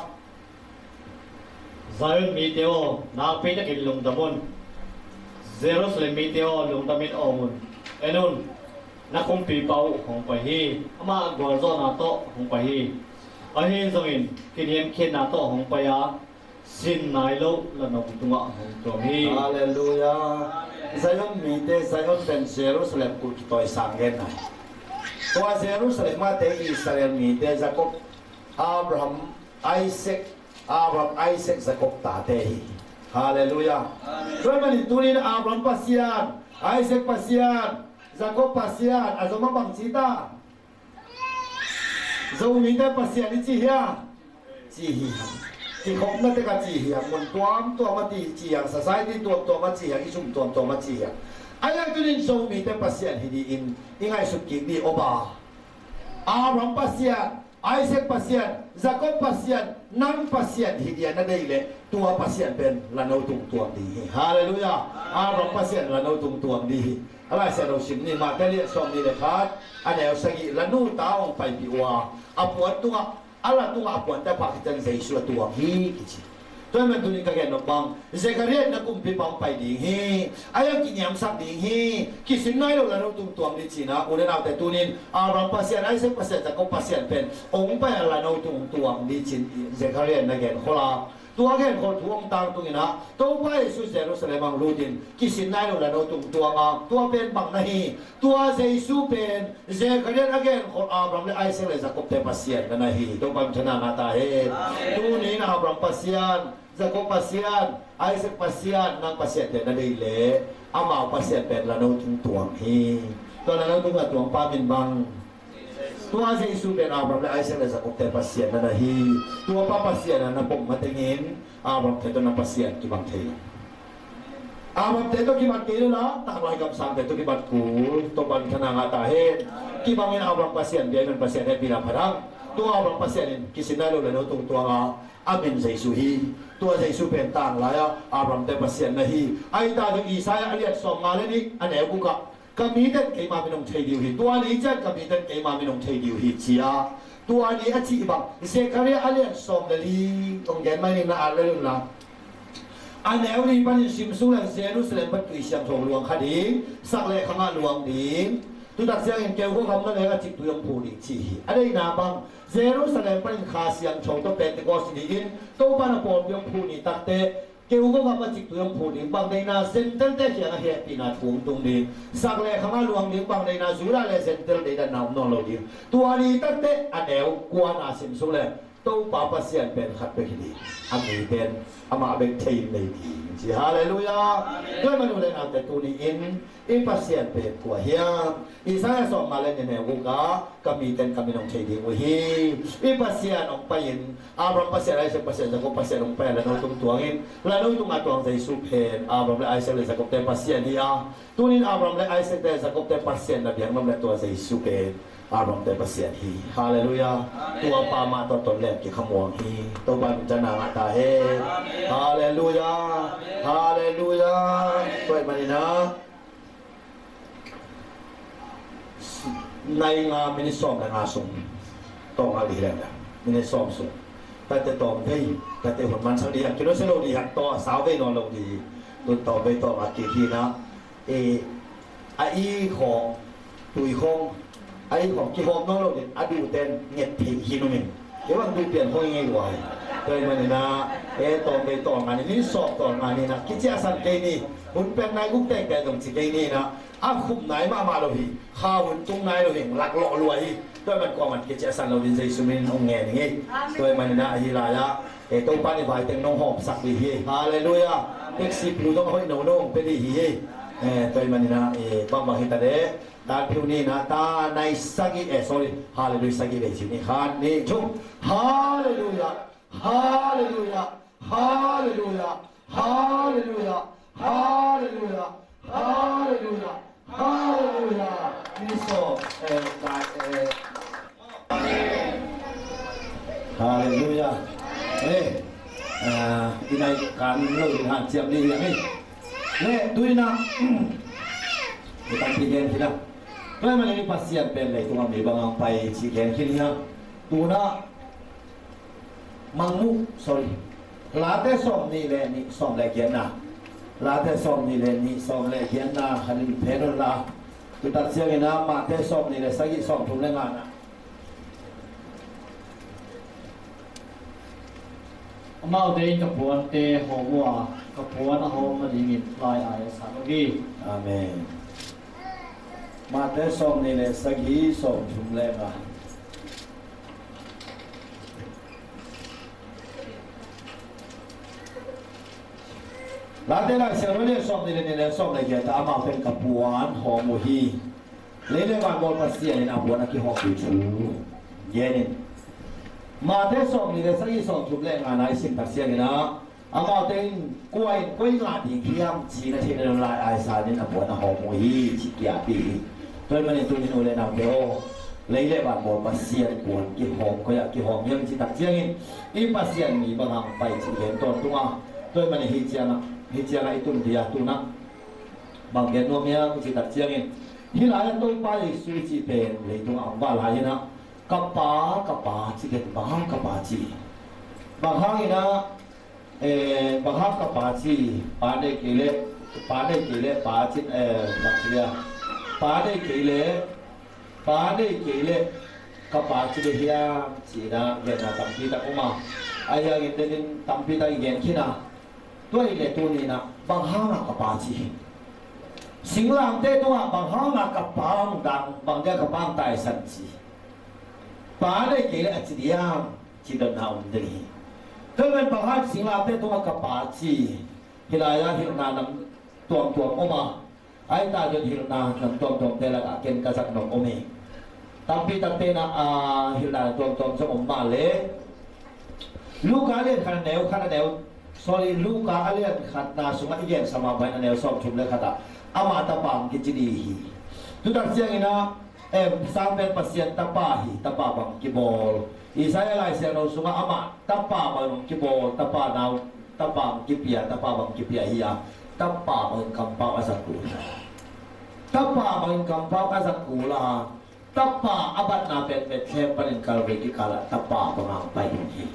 Zion miteo na pita kilung damon Jerusalem miteo lung damit omun enun na kumpi pau hong pahi ama gwarzo na to hong pahi ahi zongin kiniem kin na to hong paya sin nai lo lanong tunga hong tohi Haleluya Zion mite Zion ben Jerusalem kut toy sangen nai tua Jerusalem mate Israel mite Jacob Abraham Isaac Abraham Isaac Jacob tatehi Haleluya Tuhan menitunin Abraham pasian Isaac pasian Jacob pasian azoma bang cita Zau mite pasian ni cihia cihiaที่เขาไม่ได้กันจีเหียมันตัวมตัวมาตีจีอย่างสายที่ตัวตัวมาจีอย่างอีชุมตัวตัวมาจีอย่างไอ้ยังตัวนี้โซมีแต่ปัสยานที่ดีอินยังไงสุกิดีโอบาอาบรามปัสยานไอเซกปัสยานจักรปัสยานนังปัสยานที่ดีนั่นได้เลยตัวปัสยานเป็นละโนตุงตัวดีฮาเลลูยาอาบรามปัสยานละโนตุงตัวดีอะไรเสียเราชิมนี่มาแต่เรียกสมนี่เลยครับอันนี้เอาสกิละนูตาองไปปีว่าอปวดตัวAllah tu ngapuan tak pakai dan Yesus tu ahi kici. Tuan man tu ni kagak nak bang. Zakaria nak kumpi bang pai ding he. Ayam kini am sak ding he. Kisin nai lo lalu tung tuang di Cina. Udah nak tu ni Abraham pasien, Isaac pasien, Jacob pasien pen. Ong pai lalu tung tuang di Cina. Zakaria nak gen kola. Tua gen kol tuang tang tu ina. Tua pai Yesus Jerusalem bang ludin. Kisin nai lo lalu tung tuang ah. Tua pen bang nahi. Tua Yesus pen. Zakaria again kol Abraham le Isaac le Jacob te pasien nahi. Tu bang cina ngata he. Tu ni na Abraham pasien. Jacob pasien, Isaac pasien, nang pasien te na le. Ama pasien pen lalu tung tuang he. Tu lalu tung tuang pamin bang. Tua si Yesus ben Abraham le Isaac le Jacob te pasien na nahi. Tua pa pasien na napong matingin. Abraham te to na pasien kibang te. Abraham te to kibang te na tak lai kam sam te to kibang ku to ban kana ngatahin. Kibangin Abraham pasien dia men pasien he pila parang. Tua Abraham pasien kisinalo le no tung tuang amin sa Yesuhi. Tua sa Yesus ben tang laya Abraham te pasien nahi. Ai ta do Isaya aliat som ngale ni ane ku ka kami dan kay maminong chay diuhi. Tua ni jan kami dan kay maminong chay diuhi siya. Tua ni at si ibang. Zekaria alian som dali. Kung yan may na alalun na. Anew ni panin simsulan Jerusalem bat tuy siyang song luang kading. Sakle ka nga luang ding. Tutak siyang yung kaya ko kamna na yung tuyong puling sihi. Aday na bang Jerusalem panin kasiyang song to Pentecost diin. To pa na po yung puni takte. Kaya ko kapag cikto yung puling bang day na sentel te siya na happy na tungtung din. Sakle ka nga luang din bang day na zura le sentel day na naam nolo din. Tuwali tate anew kuha na simsule. ตู้ป่าปัสยานเป็นขัดไปดีอามีเป็นอามาเป็นทีมในทีมสิฮาเลลูยาด้วยมนุษย์เลยเอาแต่ตัวนี้อินอินปัสยานเป็นตัวเฮียอิสายสองมาเล่นในแนวกุกาก็มีเต็นก็มีน้องชายดีวฮีอินปัสยานองไปอินอาบรามปัสยานไอเซปัสยานจะก็ปัสยานองไปแล้วน้องตุ้งตัวอินแล้วน้องตุ้งอาตัวใจสุเพนอาบรามเลยไอเซเลยจะก็เต็นปัสยานเฮียตัวนี้อาบรามเลยไอเซเต็นจะก็เต็นปัสยานนะเบียงน้องเลยตัวใจสุเพนอารมณ์แต่ประเสริฐฮีฮาเลลูยาตัวปามาตัวตนแรกกี่ขมวงฮีตัวบันจนาตาเฮฮาเลลูยาฮาเลลูยาช่วยมาดีนะในงานมินิสอมและงานส่งต้องอะไรแรงนะมินิสอมส่งแต่แต่ตอนที่แต่แต่ผลมันสักดีคิดว่าเสโลดีหักต่อสาวไปนอนลงดีตัวต่อไปต่อมากี่ทีนะเอไอของตุยของไอ้ของที่หอมน้องเราเนี่ยอดีตเต้นเงียบผีฮิโนมินเดี๋ยวมันดูเปลี่ยนห้องยังไงวะเคยมาเนี่ยนะเอตอนไปต่อมาเนี่ยนี่สอบต่อมาเนี่ยนะคิดจะสั่งเกนี่หุ่นเป็นนายกุ๊กแต่งแต่ตรงสิเกนี่นะอาคุมไหนมามาเราพี่ข้าวหุ่นตรงไหนเราเห็นหลักหล่อรวยด้วยมันกว่ามันคิดจะสั่งเราดินใจสุมินองเงี้ยอย่างงี้ด้วยมันเนี่ยนะฮิลายะเอตัวป้านี่ไปแต่งน้องหอมสักดีฮีฮาเลลูยาเด็กสิบลูต้องห้อยหนูน้องไปดีฮีเอตัวมันเนี่ยนะเอบางบางเหตุเดดาพิวนี่นะตาในสักิเอ sorry ฮาเลลูยาสักิเอชินี่ฮานี่ชุฮาเลลูยาฮาเลลูยาฮาเลลูยาฮาเลลูยาฮาเลลูยาฮาเลลูยาฮาเลลูยานี่โซเอ่อกายเอ่อฮาเลลูยาเอ๊ะอ่าที่ในการเล่าหันเสียงดีอย่างนี้เนี่ยดูนะkita pilih kita. Kalau mana ni pasien pelai tu ambil bangang pai ciken kini ha. Tu na mangmu sorry. Late som ni le ni som le kian na. Late som ni le ni som le kian na hanin pedol la. Tu tak siang ina mate som ni le sagi som tu le ngana. Mau deh kepuan teh homwa kepuan hom melingit lai ayat satu lagi. Amin. มาแต่ส่งนี่เลยสักทีส่งชุมแรงอ่ะหลังจากนั้นเสร็จแล้วเนี่ยส่งนี่เลยเนี่ยส่งเลยเกี่ยวกับอามาเป็นกับปวนหอมมุฮีเลยเรื่องการบอลปัสเซียนี่นะปวนนักกีฬาผิวชูเย็นมาแต่ส่งนี่เลยสักทีส่งชุมแรงอ่ะนายสิงปัสเซียนี่นะอามาเป็นกล้วยกล้วยลาดีเขี้ยมชีนาทีในลายไอซานี่นะปวนหอมมุฮีชิกยาปีตัวมันตัวนี้โอเลนาเบโอเลยเรียกว่าบอปัสเซียนกวนกี่หอมก็อยากกี่หอมยังจิตตักเจียงอีปัสเซียนมีบางไปจิเห็นตอนตัวตัวมันฮิเจียนะฮิเจียนะitu dia tu nak bang gen no yangจิตตักเจียงฮิลายตัวไปสุจิเป็นเลยตัวอังบาลายนะกับปากับปาจิเก็บบางกับปาจีบางครั้งนะเออบางครั้งกับปาจีปาได้กี่เล่ปาได้กี่เล่ปาจิเออบักเสียปาได้กี่เล่ปาได้กี่เล่กับปาจิเฮียจีนะเวียนนาตัมพีตะกุมาอายากินเดินตัมพีตะอีเกนขี้นะตัวอีเล่ตัวนี้นะบางห้างกับปาจีสิงหลังเต้ตัวบางห้างกับปางดังบางเดียกับปางตายสันจีปาได้กี่เล่จีเดียมจีเดินหาอุ่นดีถ้าเป็นบางห้างสิงหลังเต้ตัวกับปาจีฮิลายาฮิลนานังตัวตัวออกมาไอ้ตาจนหิลนาหนังตอมตอมเตละกะเกณฑ์กษัตริย์นองอเมตั้งปีตั้งเตนะอาหิลนาตอมตอมสมองมาเลยลูกอาเลียนขันแนวขันแนว sorry ลูกอาเลียนขันนาสมัยเย็นสมาบัยแนวสอบชุมเลยขัดอามาตาปังกิจดีฮีทุกท่านเสียงนะเอ็มสามเป็นปัสเซียนตาปาฮีตาปาบังกิบอลอิสราเอลเสียงเราสมาอามาตาปาบังกิบอลตาปานาวตาปังกิเปียตาปาบังกิเปียฮียTapa mengkampau asakula, tapa mengkampau asakula, tapa abad nabet bet separin kalbeki kala tapa pengampai ini.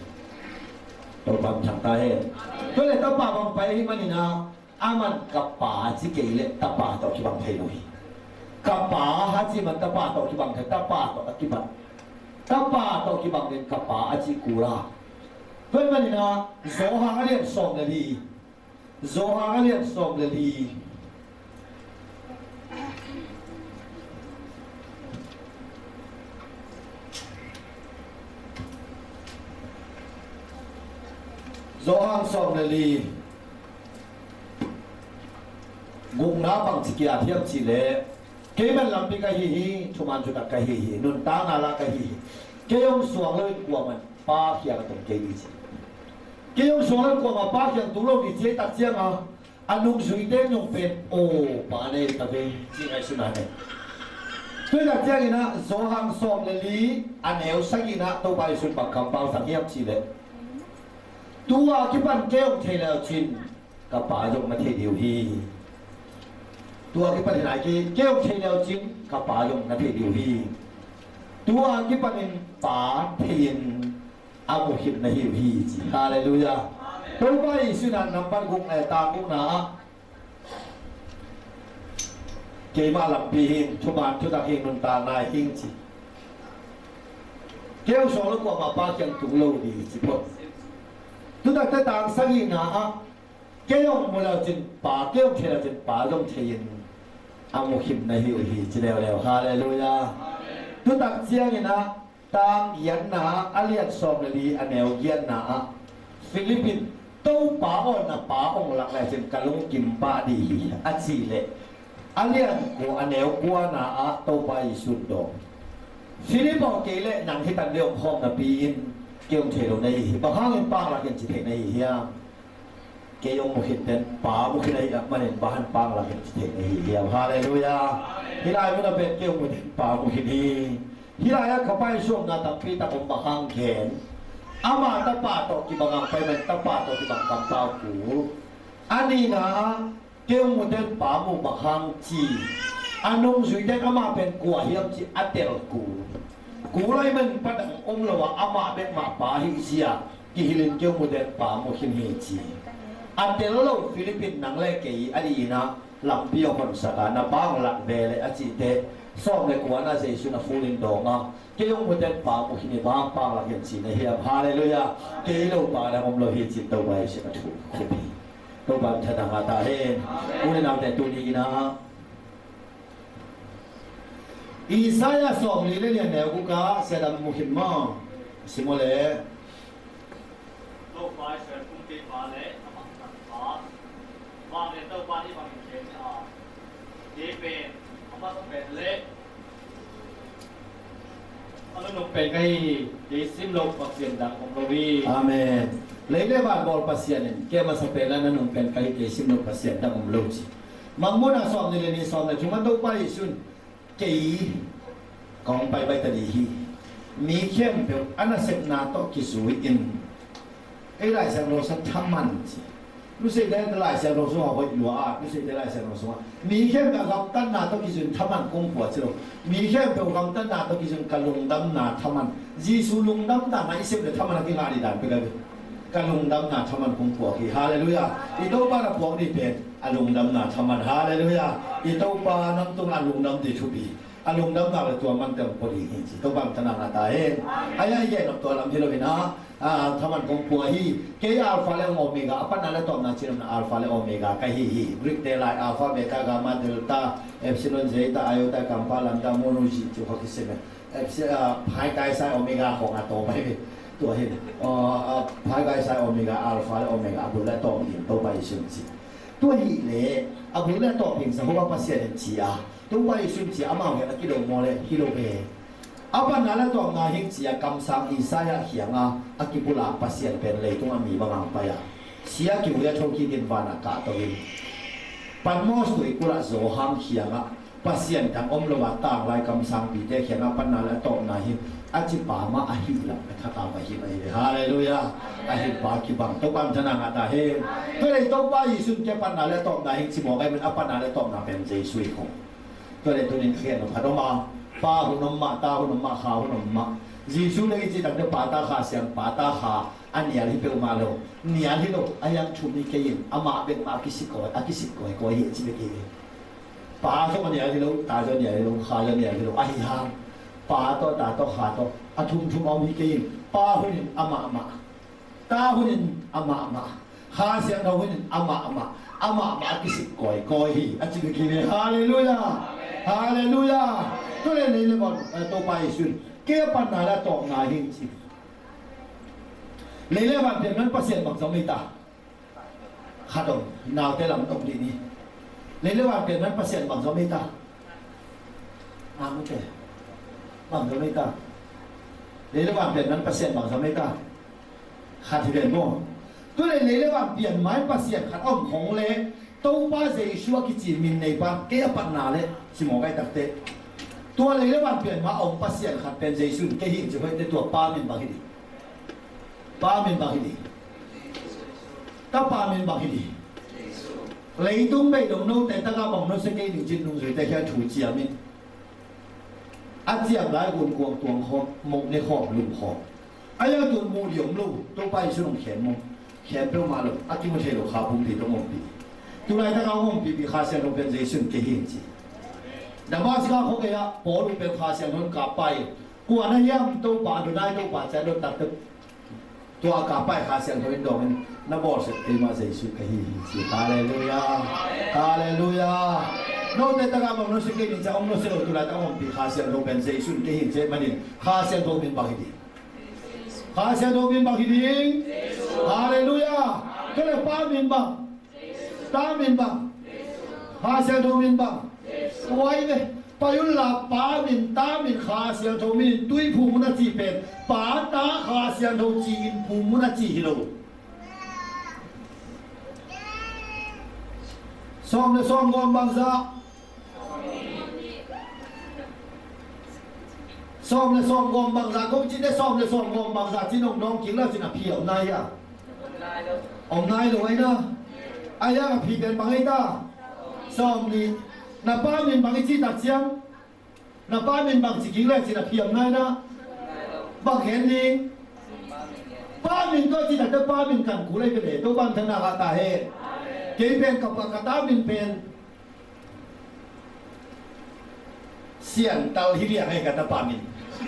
Topam cantai. Boleh tapa pengampai ini mana? Aman kapa sikile tapa atau kibang pelui. Kapa haji man tapa atau kibang tapa atau akibat. Tapa atau kibang den kapa aji kula. Boleh mana? Zohang alian song dari. Zohar alian som leli Zohang som lali gung na bang sikia thiam chi le keman lampi ka hi hi thuman chu ka hi hi nun ta na la ka hi ke yong suang loi kwa man pa khia ka tong ke ni chi ke yong suang loi kwa ma pa khia tu lo ni che ta chiang a anung sui te nyong pen o pa ne ta ve chi ai su na ne tôi đặt ra cái na số hàng xóm là lý anh éo sắc cái na tôi bài xuân bằng cầm bao thằng hiệp chỉ đấy tua cái bàn keo thề là chín cả bà dùng mà thề điều hi tua cái bàn này cái keo thề là chín cả bà dùng mà thề điều hi tua cái bàn bà thề ao một hiệp này hiểu hi chỉ hallelujah tôi bài xuân là nằm bàn cùng này ta cũng na cái mà làm gì cho bạn cho ta hiện ta này hiện chỉ kéo số lúc qua mà ba chân tụng lâu đi chỉ thôi chúng ta tới tàng sang hiện à kéo một là trên ba kéo thì là trên ba trong thiên ông một hiệp này hiểu gì chỉ đều đều hallelujah chúng ta chia như na tàng yên na aliat som đi anh em yên na Philippines đâu ba ông na ba ông lạc lại trên cả lông kim ba đi à chỉ lệ alian ko aneu kwa na a to pai sun do Philippines ke le nang hitan leong hom na pin keong thelo nei ba hang pa la ken chi the nei hia ke yong mo hiten pa mo khilai a manen ba han pa la ken chi the nei hia hallelujah hilai mo na bet keong mo pa mo khini hilai a khapai som na ta pi ta om ba hang ken ama ta pa to ki bangang pai man ta pa to ki bang kam pau ku ani na kêu một tên bà mù bạc hàng chi anh ông suy tên ama bên quả hiệp chi atel cũ cũ lại mình bắt đầu ông là ama bên mà bà hi chi à kỳ lên kêu một tên bà mù hin hi chi atel lâu Philippines nang lệ cái anh đi na làm biểu con saka na bang lạc về lại anh chị thế xong lại quả na dây xuân phu lên đồ nga kêu một tên bà mù hin bang bang lạc hiện chi này hiệp hallelujah kêu lâu bà là ông lo hi chi tàu bay sẽ bắt thủ tôi bạn thật là ta hen, tôi làm để tôi đi na. Isaiah song lý lên này cũng có sẽ làm một hình mong, xin mời lễ. Tôi phải sẽ cung kính và lễ, tham ăn phá, và để tôi qua đi bằng chuyện à, đi về, tham ăn về lễ. Anh nộp về cái đi xin lộc và tiền đặcของเรา Amen. Lấy lẽ bạn bol pasien ini, kia masa pela na nung pen kali kesim no pasien dah umloji. Mangmuna som ni ni som na cuma tu pai sun kei kong pai pai tadi hi. Mi kem pe anasep na to kisui in. Ai lai sang lo sang thaman ji. Lu sei dai lai sang lo so ho yu a, lu sei dai lai sang lo so. Mi kem pe gam tan na to kisun thaman kong po chi lo. Mi kem pe gam tan na to kisun kalung dam na thaman. Jisu lung dam da mai sep le thaman ki ngari dan pe gaกันลงดำนาทำมันคงปวกฮาเลลูยาอีโตปาระปวกนี่เป็นอารมณ์ดำนาทำมันฮาเลลูยาอีโตปาน้ำตุ้งอารมณ์ดำดีชุบีอารมณ์ดำนาเลยตัวมันเต็มพอดีจริงๆต้องบังธนาตาเองไอ้ยัยแย่นตัวลำที่เราเห็นนะอ่าทำมันคงปวกฮีเกียอัลฟาและโอเมก้าปัจจัยตัวนั้นชื่อมันอัลฟาและโอเมก้าใครฮีฮีบริกเดลายอัลฟาเบต้ากามาเดลต้าเอฟซิลอนเซต้าไอโอต้ากัมพาลัมต้าโมโนจิจุฮอกิเซเมเอฟซีพายกายไซโอเมก้าของอะโตไปตัวเห็นเอ่อพายกายไซโอเมก้าอัลฟาและโอเมก้าบุลและตองหินตัวไปสุนจีตัวหินเลยอ่ะบุลและตองหินสมมติว่าภาษาเดนจีอ่ะตัวไปสุนจีอามาเห็นกิโลโมเลกิโลเบอาปันนั้นแล้วตองนาหินจีอ่ะกำสังอิสายะเหียงอ่ะอากิบุลาภาษาเป็นเลยตัวมีบางไปอ่ะเสียกิบุลและโชกิดินวานะกาตัวหินปันมอสตัวกุลาโซฮังเหียงอ่ะภาษาทางอมโลวาต่างลายกำสังปีเตเหียงอ่ะปันนั้นแล้วตองนาหินอาจิปามาอาฮิลับถ้าตามไปฮิไปฮาเลลูยาอาฮิปาคิบังตัวบังชนะงาตาเฮตัวเลยตัวไปสุนเจปันนาเลตอมนาฮิสิมองไปมันอปันนาเลตอมนาเป็นเจสุยของตัวเลยตัวนี้เขียนพัดมาปาหุนมมาตาหุนมมาขาหุนมมาจีสุเลยจีตั้งแต่ปาตาขาเสียงปาตาขาอันนี้อะไรเปล่ามาแล้วนี่อะไรแล้วอายังชุบนี่เกี่ยนอามาเป็นมาคิสิกอยอาคิสิกอยกอยจีเป็นเกี่ยนปาสมันนี่อะไรแล้วตาจนนี่อะไรแล้วขาจนนี่อะไรแล้วอาฮิฮังปาโตตาโตขาโตอาทุมทุมเอามีเกยปาหุนินอามาอามาตาหุนินอามาอามาขาเสียงเราหุนินอามาอามาอามาอามากิสิกอยกอยฮีอาจิบิกิเนฮาเลลูยาฮาเลลูยาตัวเลยนี่เลยบอลตัวไปสุนเกี่ยปัญหาละตอกงานหินสิ lấy lấy hoàn tiền nó pasien bằng giống ta khát đồng nào thế làm đồng đi đi lấy lấy hoàn tiền nó pasien bằng giống ta à ok bằng giống ta lấy lấy hoàn tiền nó pasien bằng giống ta khát thì tiền mua tôi lấy lấy lấy hoàn tiền máy pasien khát ông không lấy đâu ba giây xua cái gì mình này bạn cái bạn nào đấy chỉ một cái đặc tếตัวเลยแล้ววันเปลี่ยนมาองค์ปัสเซียนขัดเป็นใจสุดแค่หินจะไปในตัวป้ามินบางทีป้ามินบางทีถ้าป้ามินบางทีเลยต้องไม่ลงโน้ตแต่ถ้าเราบอกโน้ตสักแค่หนึ่งจิตหนึ่งสุดแต่แค่ถูกเจียมินอาเจียมหลายคนกวงตัวหอบมกในหอบลุมหอบไอ้ยังตัวมูเหลี่ยมลูกตัวไปช่วงแขนมงแขนเปรี้ยวมาเลยอากิมันเทโลขาพุ่งตีตัวมงปีตัวไหนถ้าเราห้องปีปีขาเซียนลงเป็นใจสุดแค่หินจีแต่ว่าสิครับเขาเองปอดูเป็นขาเสียงคนกลับไปกวนนั่นยังตัวป่าดูได้ตัวป่าจะโดนตัดตัวกลับไปขาเสียงเขาเป็นดอกมันนับบอกสุดที่มาใส่ชุดกะฮีสิฮาเลลูยาฮาเลลูยาโน้ตแต่ตะการบอกโน้ตสิ่งนี้จะองค์โน้ตเสร็จตัวละต้องปีขาเสียงเขาเป็นใส่ชุดกะฮีเจ็บมันนี่ขาเสียงเขาเป็นบางทีขาเสียงเขาเป็นบางทีฮาเลลูยาก็เลยป้ามินบังตามินบังขาเสียงเขาเป็นบังไว้เลยไปยุลาป้ามินตามินขาเสียงโทมินตุยภูมินาจีเป็นป้าตาขาเสียงโทจีนภูมินาจีฮิโลซ้อมเลยซ้อมกอมบางซาซ้อมเลยซ้อมกอมบางซาก็จีได้ซ้อมเลยซ้อมกอมบางซาจีน้องน้องกินแล้วจีน่ะพี่เอานายอ่ะเอานายเลยนะอายะกับพี่เป็นบางไอ้ตาซ้อมนี่นับป้ามินบางอีจีตัดเสียงนับป้ามินบางจิกิงแรกจีน่ะเพียงง่ายนะบางเห็นนี่ป้ามินก็จีตัดแต่ป้ามินกันกูเลยเป็นเด็กตัวบ้านธนาคารตาเฮเกี่ยเป็นกับกระตามินเป็นเสียนเตาที่เรียกให้กับตาป้ามิน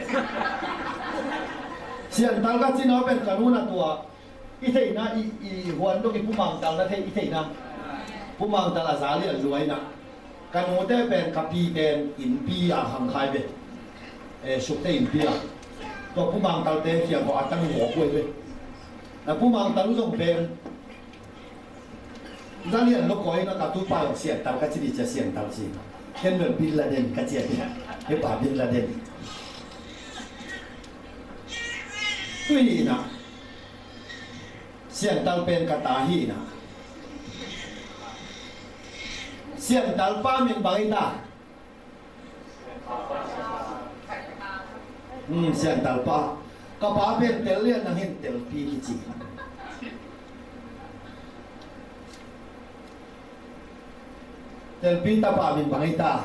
เสียนเตาก็จีน้อยเป็นกระนู้นตัวอีเทน่ะอีอีหัวนุ่งอีผู้มังเตาแล้วเทอีเทน่ะผู้มังเตาละสาเรียรวยนะกันโมเต้เป็นกับปีเป็นอินปีอ่ะหังคายเป็นเออสุดเต้อินปีอ่ะตัวผู้มังตาเต้เขียนเขาอัดตั้งหัวกล้วยเลยแล้วผู้มังตาลูกส่งเป็นนั่นเรียนลูกก้อยนะกับตู้ป้ายเสียงตาก็จะดีจะเสียงตาจริงเห็นเหมือนบินลาเดนก็เจียบเห็นป่าบินลาเดนตุ้ยนะเสียงตาเป็นกาตาฮีนะเสียงตัลป้ามินบางตาอืมเสียงตัลป้าก็ป้าเป็นเตลเลียนนั่งเห็นเตลปีกิจิเตลปีตาป้ามินบางตา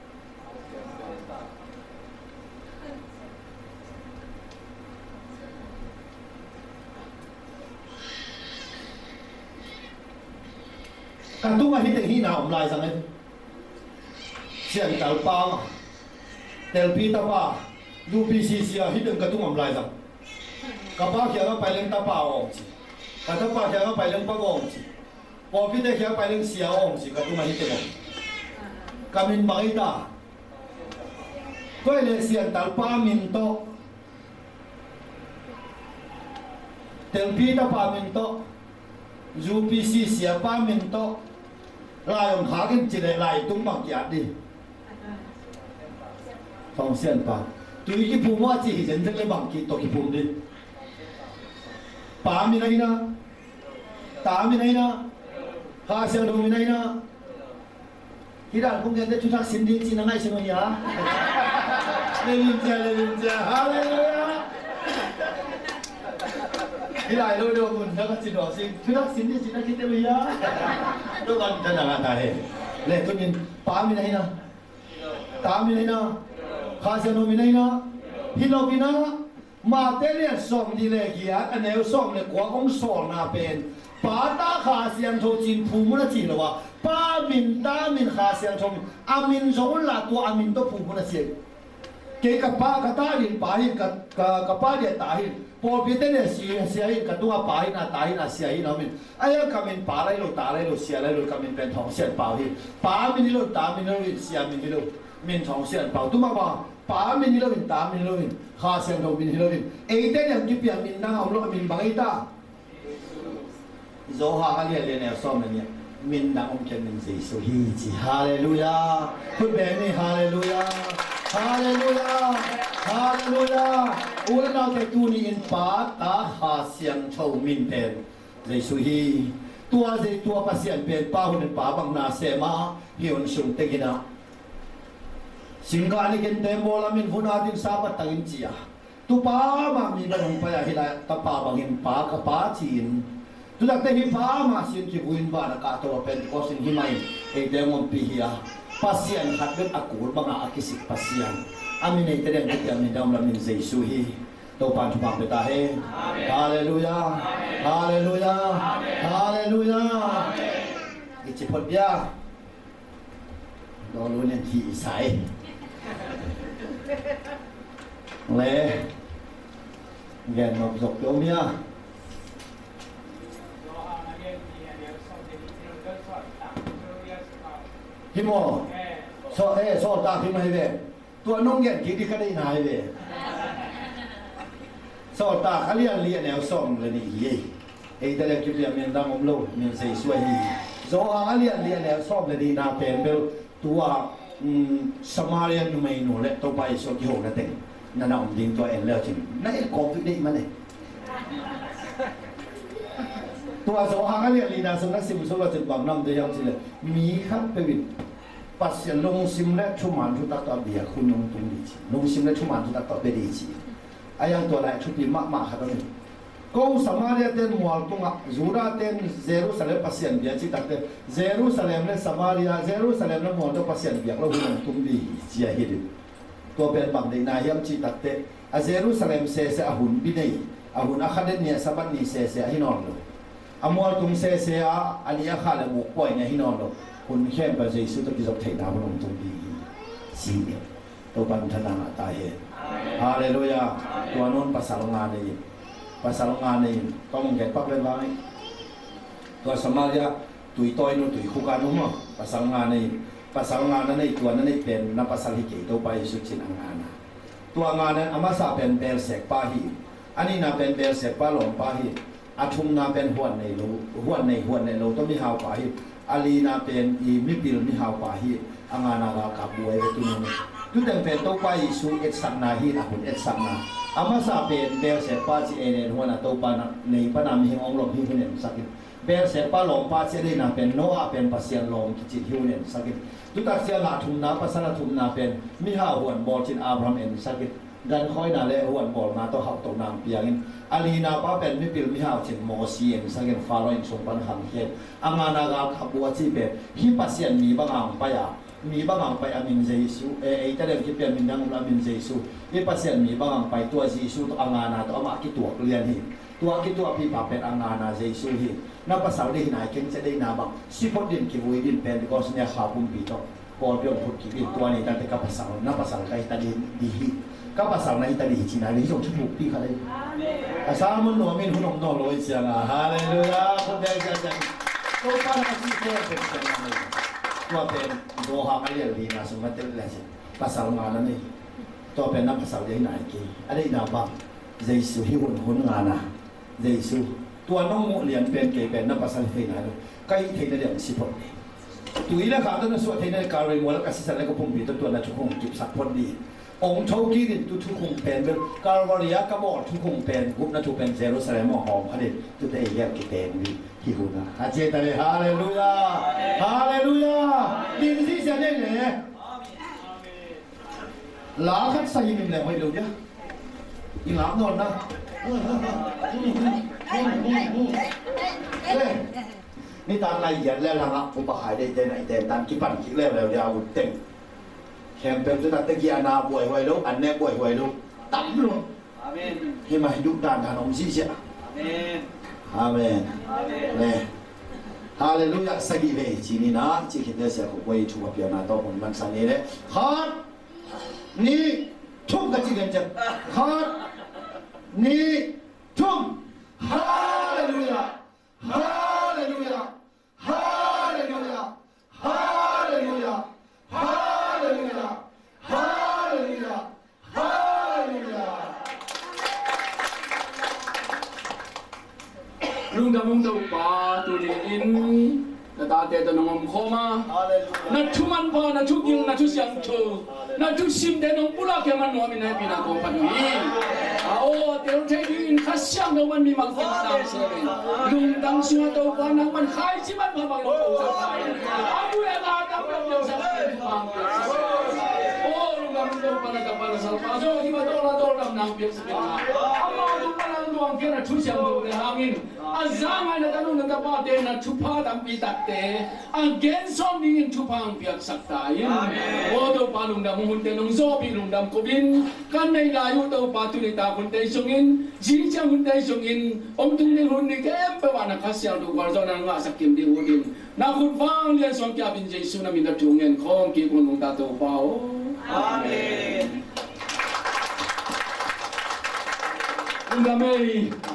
การตุ้งมาที่เต็งที่หนาวผมลายสังเกตเสียงตาป้าเตลปีตาป้ายูพีซีเสียที่เต็งการตุ้งผมลายสังกับป้าเขียนว่าไปเลี้ยงตาป้าองจีกับตาป้าเขียนว่าไปเลี้ยงป้าองจีพอพี่เต็งเขียนไปเลี้ยงเสียองจีการตุ้งมาที่เต็งกามินบางตาก็เลยเสียงตาป้ามินโตเตลปีตาป้ามินโตยูพีซีเสียป้ามินโตลายของขาขึ้นจีเลยลายตุ้งบางอย่างดิสองเส้นป้าตัวอีกภูมิว่าจีเห็นทั้งเลยบางกีตัวอีกภูมิดิป้ามีไหนนะตามีไหนนะข้าเสียงดูมีไหนนะที่ด้านพวกนี้ได้ชุดทักษิณดีจีนอะไรใช่ไหมยะเลวินเจเลวินเจฮาเลลูยาที่ไรรู้ดูคุณแล้วก็จิตหัวสิชุดทักษิณดีจีนคิดได้ไหมยะทุกคนจะนั่งอะไรเล่นตัวนี้ป้ามีไหนนะตามีไหนนะข้าเสียงดูมีไหนนะพี่น้องพี่น้องมาเตเลียนส่งดีเลยกี่อันเอวส่งเลยกว่าองส่งนาเป็นป้าตาขาเสียงโทจินภูมินาจีนหรอวะป้ามินตามินขาเสียงโทมินอามินสองละตัวอามินตัวภูมินาจีนเกี่ยกับป้ากับตาหินป้าหินกับกับป้าเดียตาหินพอพี่เตเลียนเสียเสียหินกับตัวป้าหินตาหินเสียหินอามินไอ้ยังกับมินป้าไรลูตาไรลูเสียไรลูกับมินเป็นทองเสียนป้าหินป้ามินลูตามินลูเสียมินลูมินทองเสียนป้าตัวมาบ้าป้ามินลูมินตามินลูมินข้าเสียงโทมินลูมินเอเดนยังกิบยังมินนั่งเอาลูกมินบางอีตา dỗ hoa cái liền liền xong rồi nhỉ mình đã ông chân mình gì số hi chỉ hallelujah phút bé này hallelujah hallelujah hallelujah ủa nào cái tu ni in pa ta ha xiang châu min pen gì số hi tua gì tua pasien pen pa hun pa bang na se ma hiun sung te gina singkali ken tembo la min hun atin sabat tangin chia tu pa ma mi ba dong pa ya hila ta pa bang hin pa ka pa chin tu dak te hi pa ma sin ki buin ba na ka to pen ko sin hi mai e demon pi hi a pasien khat bet akul banga akisik pasien amin ei teren ki amin dam la min jesu hi to pan tu bang beta he hallelujah hallelujah hallelujah ki chi phot bia do lu len thi sai le gen nộp dục chỗ mía hi mò so eh so ta phim hay về tua nông gen kỹ đi cái đây này về so ta khá liền liền nèo xong là gì ấy ta lấy chụp liền miền Nam ông lâu miền Tây xuôi gì do khá liền liền nèo xong là đi nào bền bền tua Samaria nu mai nu le to pai so ki ho na teng na na om ding to en leo chin na e ko tu dei mane tua so ha ga le li na so na sim so la chen bang nam de yang chi le mi khat pe win pas ya long sim le chu man chu tak ta bia khun nong tung di chi long sim le chu man chu tak ta be di chi ayang to lai chu pi ma ma ha ni ko Samaria ten mual tunga zura ten Jerusalem pasien bia chi tak te Jerusalem le Samaria Jerusalem le mual to pasien bia lo hun tum di chia hi di to ben bang de na yam chi tak te a Jerusalem se se ahun bi nei ahun a khaden ne sabat ni se se hi non lo a mual tung se se a ani a kha le mu poi ne hi non lo hun khem ba Jesu to ki zok thei na bon tum di si ne to ban thana ta he hallelujah to non pasal nga de pasal ngane tong get pak le lai to Samaria tui toy nu tui khuka nu mo pasal ngane pasal ngane nei tuan nei pen na pasal hi ke to pai su chin angana tua ngane amasa pen bel sek pa hi ani na pen bel sek pa lom pa hi athum na pen huan nei lo huan nei huan nei lo to mi hau pa hi ali na pen i mi pil mi hau pa hi angana ga ka buai tu nu tu teng pen to pai su et sang na hi na hun et sang na amasa pen bel se pa chi enen huana to pa na nei pa nam hi ong lom hi hunen sakit bel se pa lom pa che le na pen noa pen pasian lom ki chi hunen sakit tu tak sia la thum na pasala thum na pen mi ha huan bol chin Abraham en sakit gan khoi na le huan bol na to hau to nam piangin ali na pa pen mi pil mi ha chin mo si en sakit faro in song pan ham he angana ga khabua chi pe hi pasian mi bangang pa ya mi bangang pa amin Jesu e e ta le ki pen min dang la min Jesu i pasien mi bangang pa tua Jesu to angana to ama ki tua klian hi tua ki tua pi pa pen angana Jesu hi na pasal de hinai ken che de na ba si pot din ki vui din pen because ne kha pum pi to por pion phut ki bi tua ni ta te ka pasal na pasal kai ta di di hi ka pasal na ta di chi na ni jong chu pu pi kha le asa mun no min hunom no loi sia na hallelujah ko de ja ja ko pa na si ko pe chen na tua pen do ha ka le li na su ma te le pasal ma na ni to pen na pasal de hinai ki ade na ba Jesu hi hun hun nga na Jesu tua nong mu lian pen ke pen na pasal fe na kai thei na dem si phot ni tui na kha to na so thei na ka ri mo la ka si sa la ko pum bi to tua na chu khong kip sak phot ni ong chou ki din tu thu khong pen be Calvaria ka bo thu khong pen gup na thu pen Jerusalem mo hom ha de tu te ya ki pen ni hi hu na ha che ta le hallelujah hallelujah din si sa ne le la khat sa yin le hoi lo ya in lam non naนี่ตามรายละเอียดแล้วล่ะครับผมประหายได้แต่ไหนแต่ตามกี่ปั่นกี่แล้วแล้วยาวเต็มแคมเปญจะตัดตะกี้อาณาป่วยไว้ลูกอันแน่ป่วยไว้ลูกตั้มลูกอาเมนให้มาดุดันทานอมซีเสียอาเมนอาเมนเนี่ยฮาเลลูยาสกิเวจีนี่นะจีคิดได้เสียของไว้ชูกับเปียนาโต้ผมมันสันนี่เลยฮาร์นี่ทุ่มกันจีกันจังฮาร์นี่ทุ่มฮาเลลูยาฮาเลลูยาฮาเลลูยาฮาเลลูยาฮาเลลูยาฮาเลลูยาฮาเลลูยาลุงดำลุงดำปาตุ te to nong khoma na thuman pa na thu king na thu siang thu na thu sim te nong pula ke man no mi na pina ko pan wi ao te te in kha siang no man mi mang kin tang se lung dang sia to pa nang man khai chi man ma bang no ko sa khai abu ya ga ta pe yo sa mang o lung dang to pa na ka pa sa pa so di ba to na to nam nang pe sa ama lu pa na luang ke na thu siang do le hangin azang ai na tanong na pa te na thupa dam pi tak te again som ding thu pang piak sak ta yin o do pa lung dam hun te nong zo pi lung dam ko bin kan nei la yu to pa tu ni ta kun te song in ji chang hun te song in om tung ni hun ni ke pe wa na khasya du war zo na nga sak kim di udin na kun fang lian som kya bin jesu na min da tu ngen khom ki kun lung ta to pa o amen. Unda mei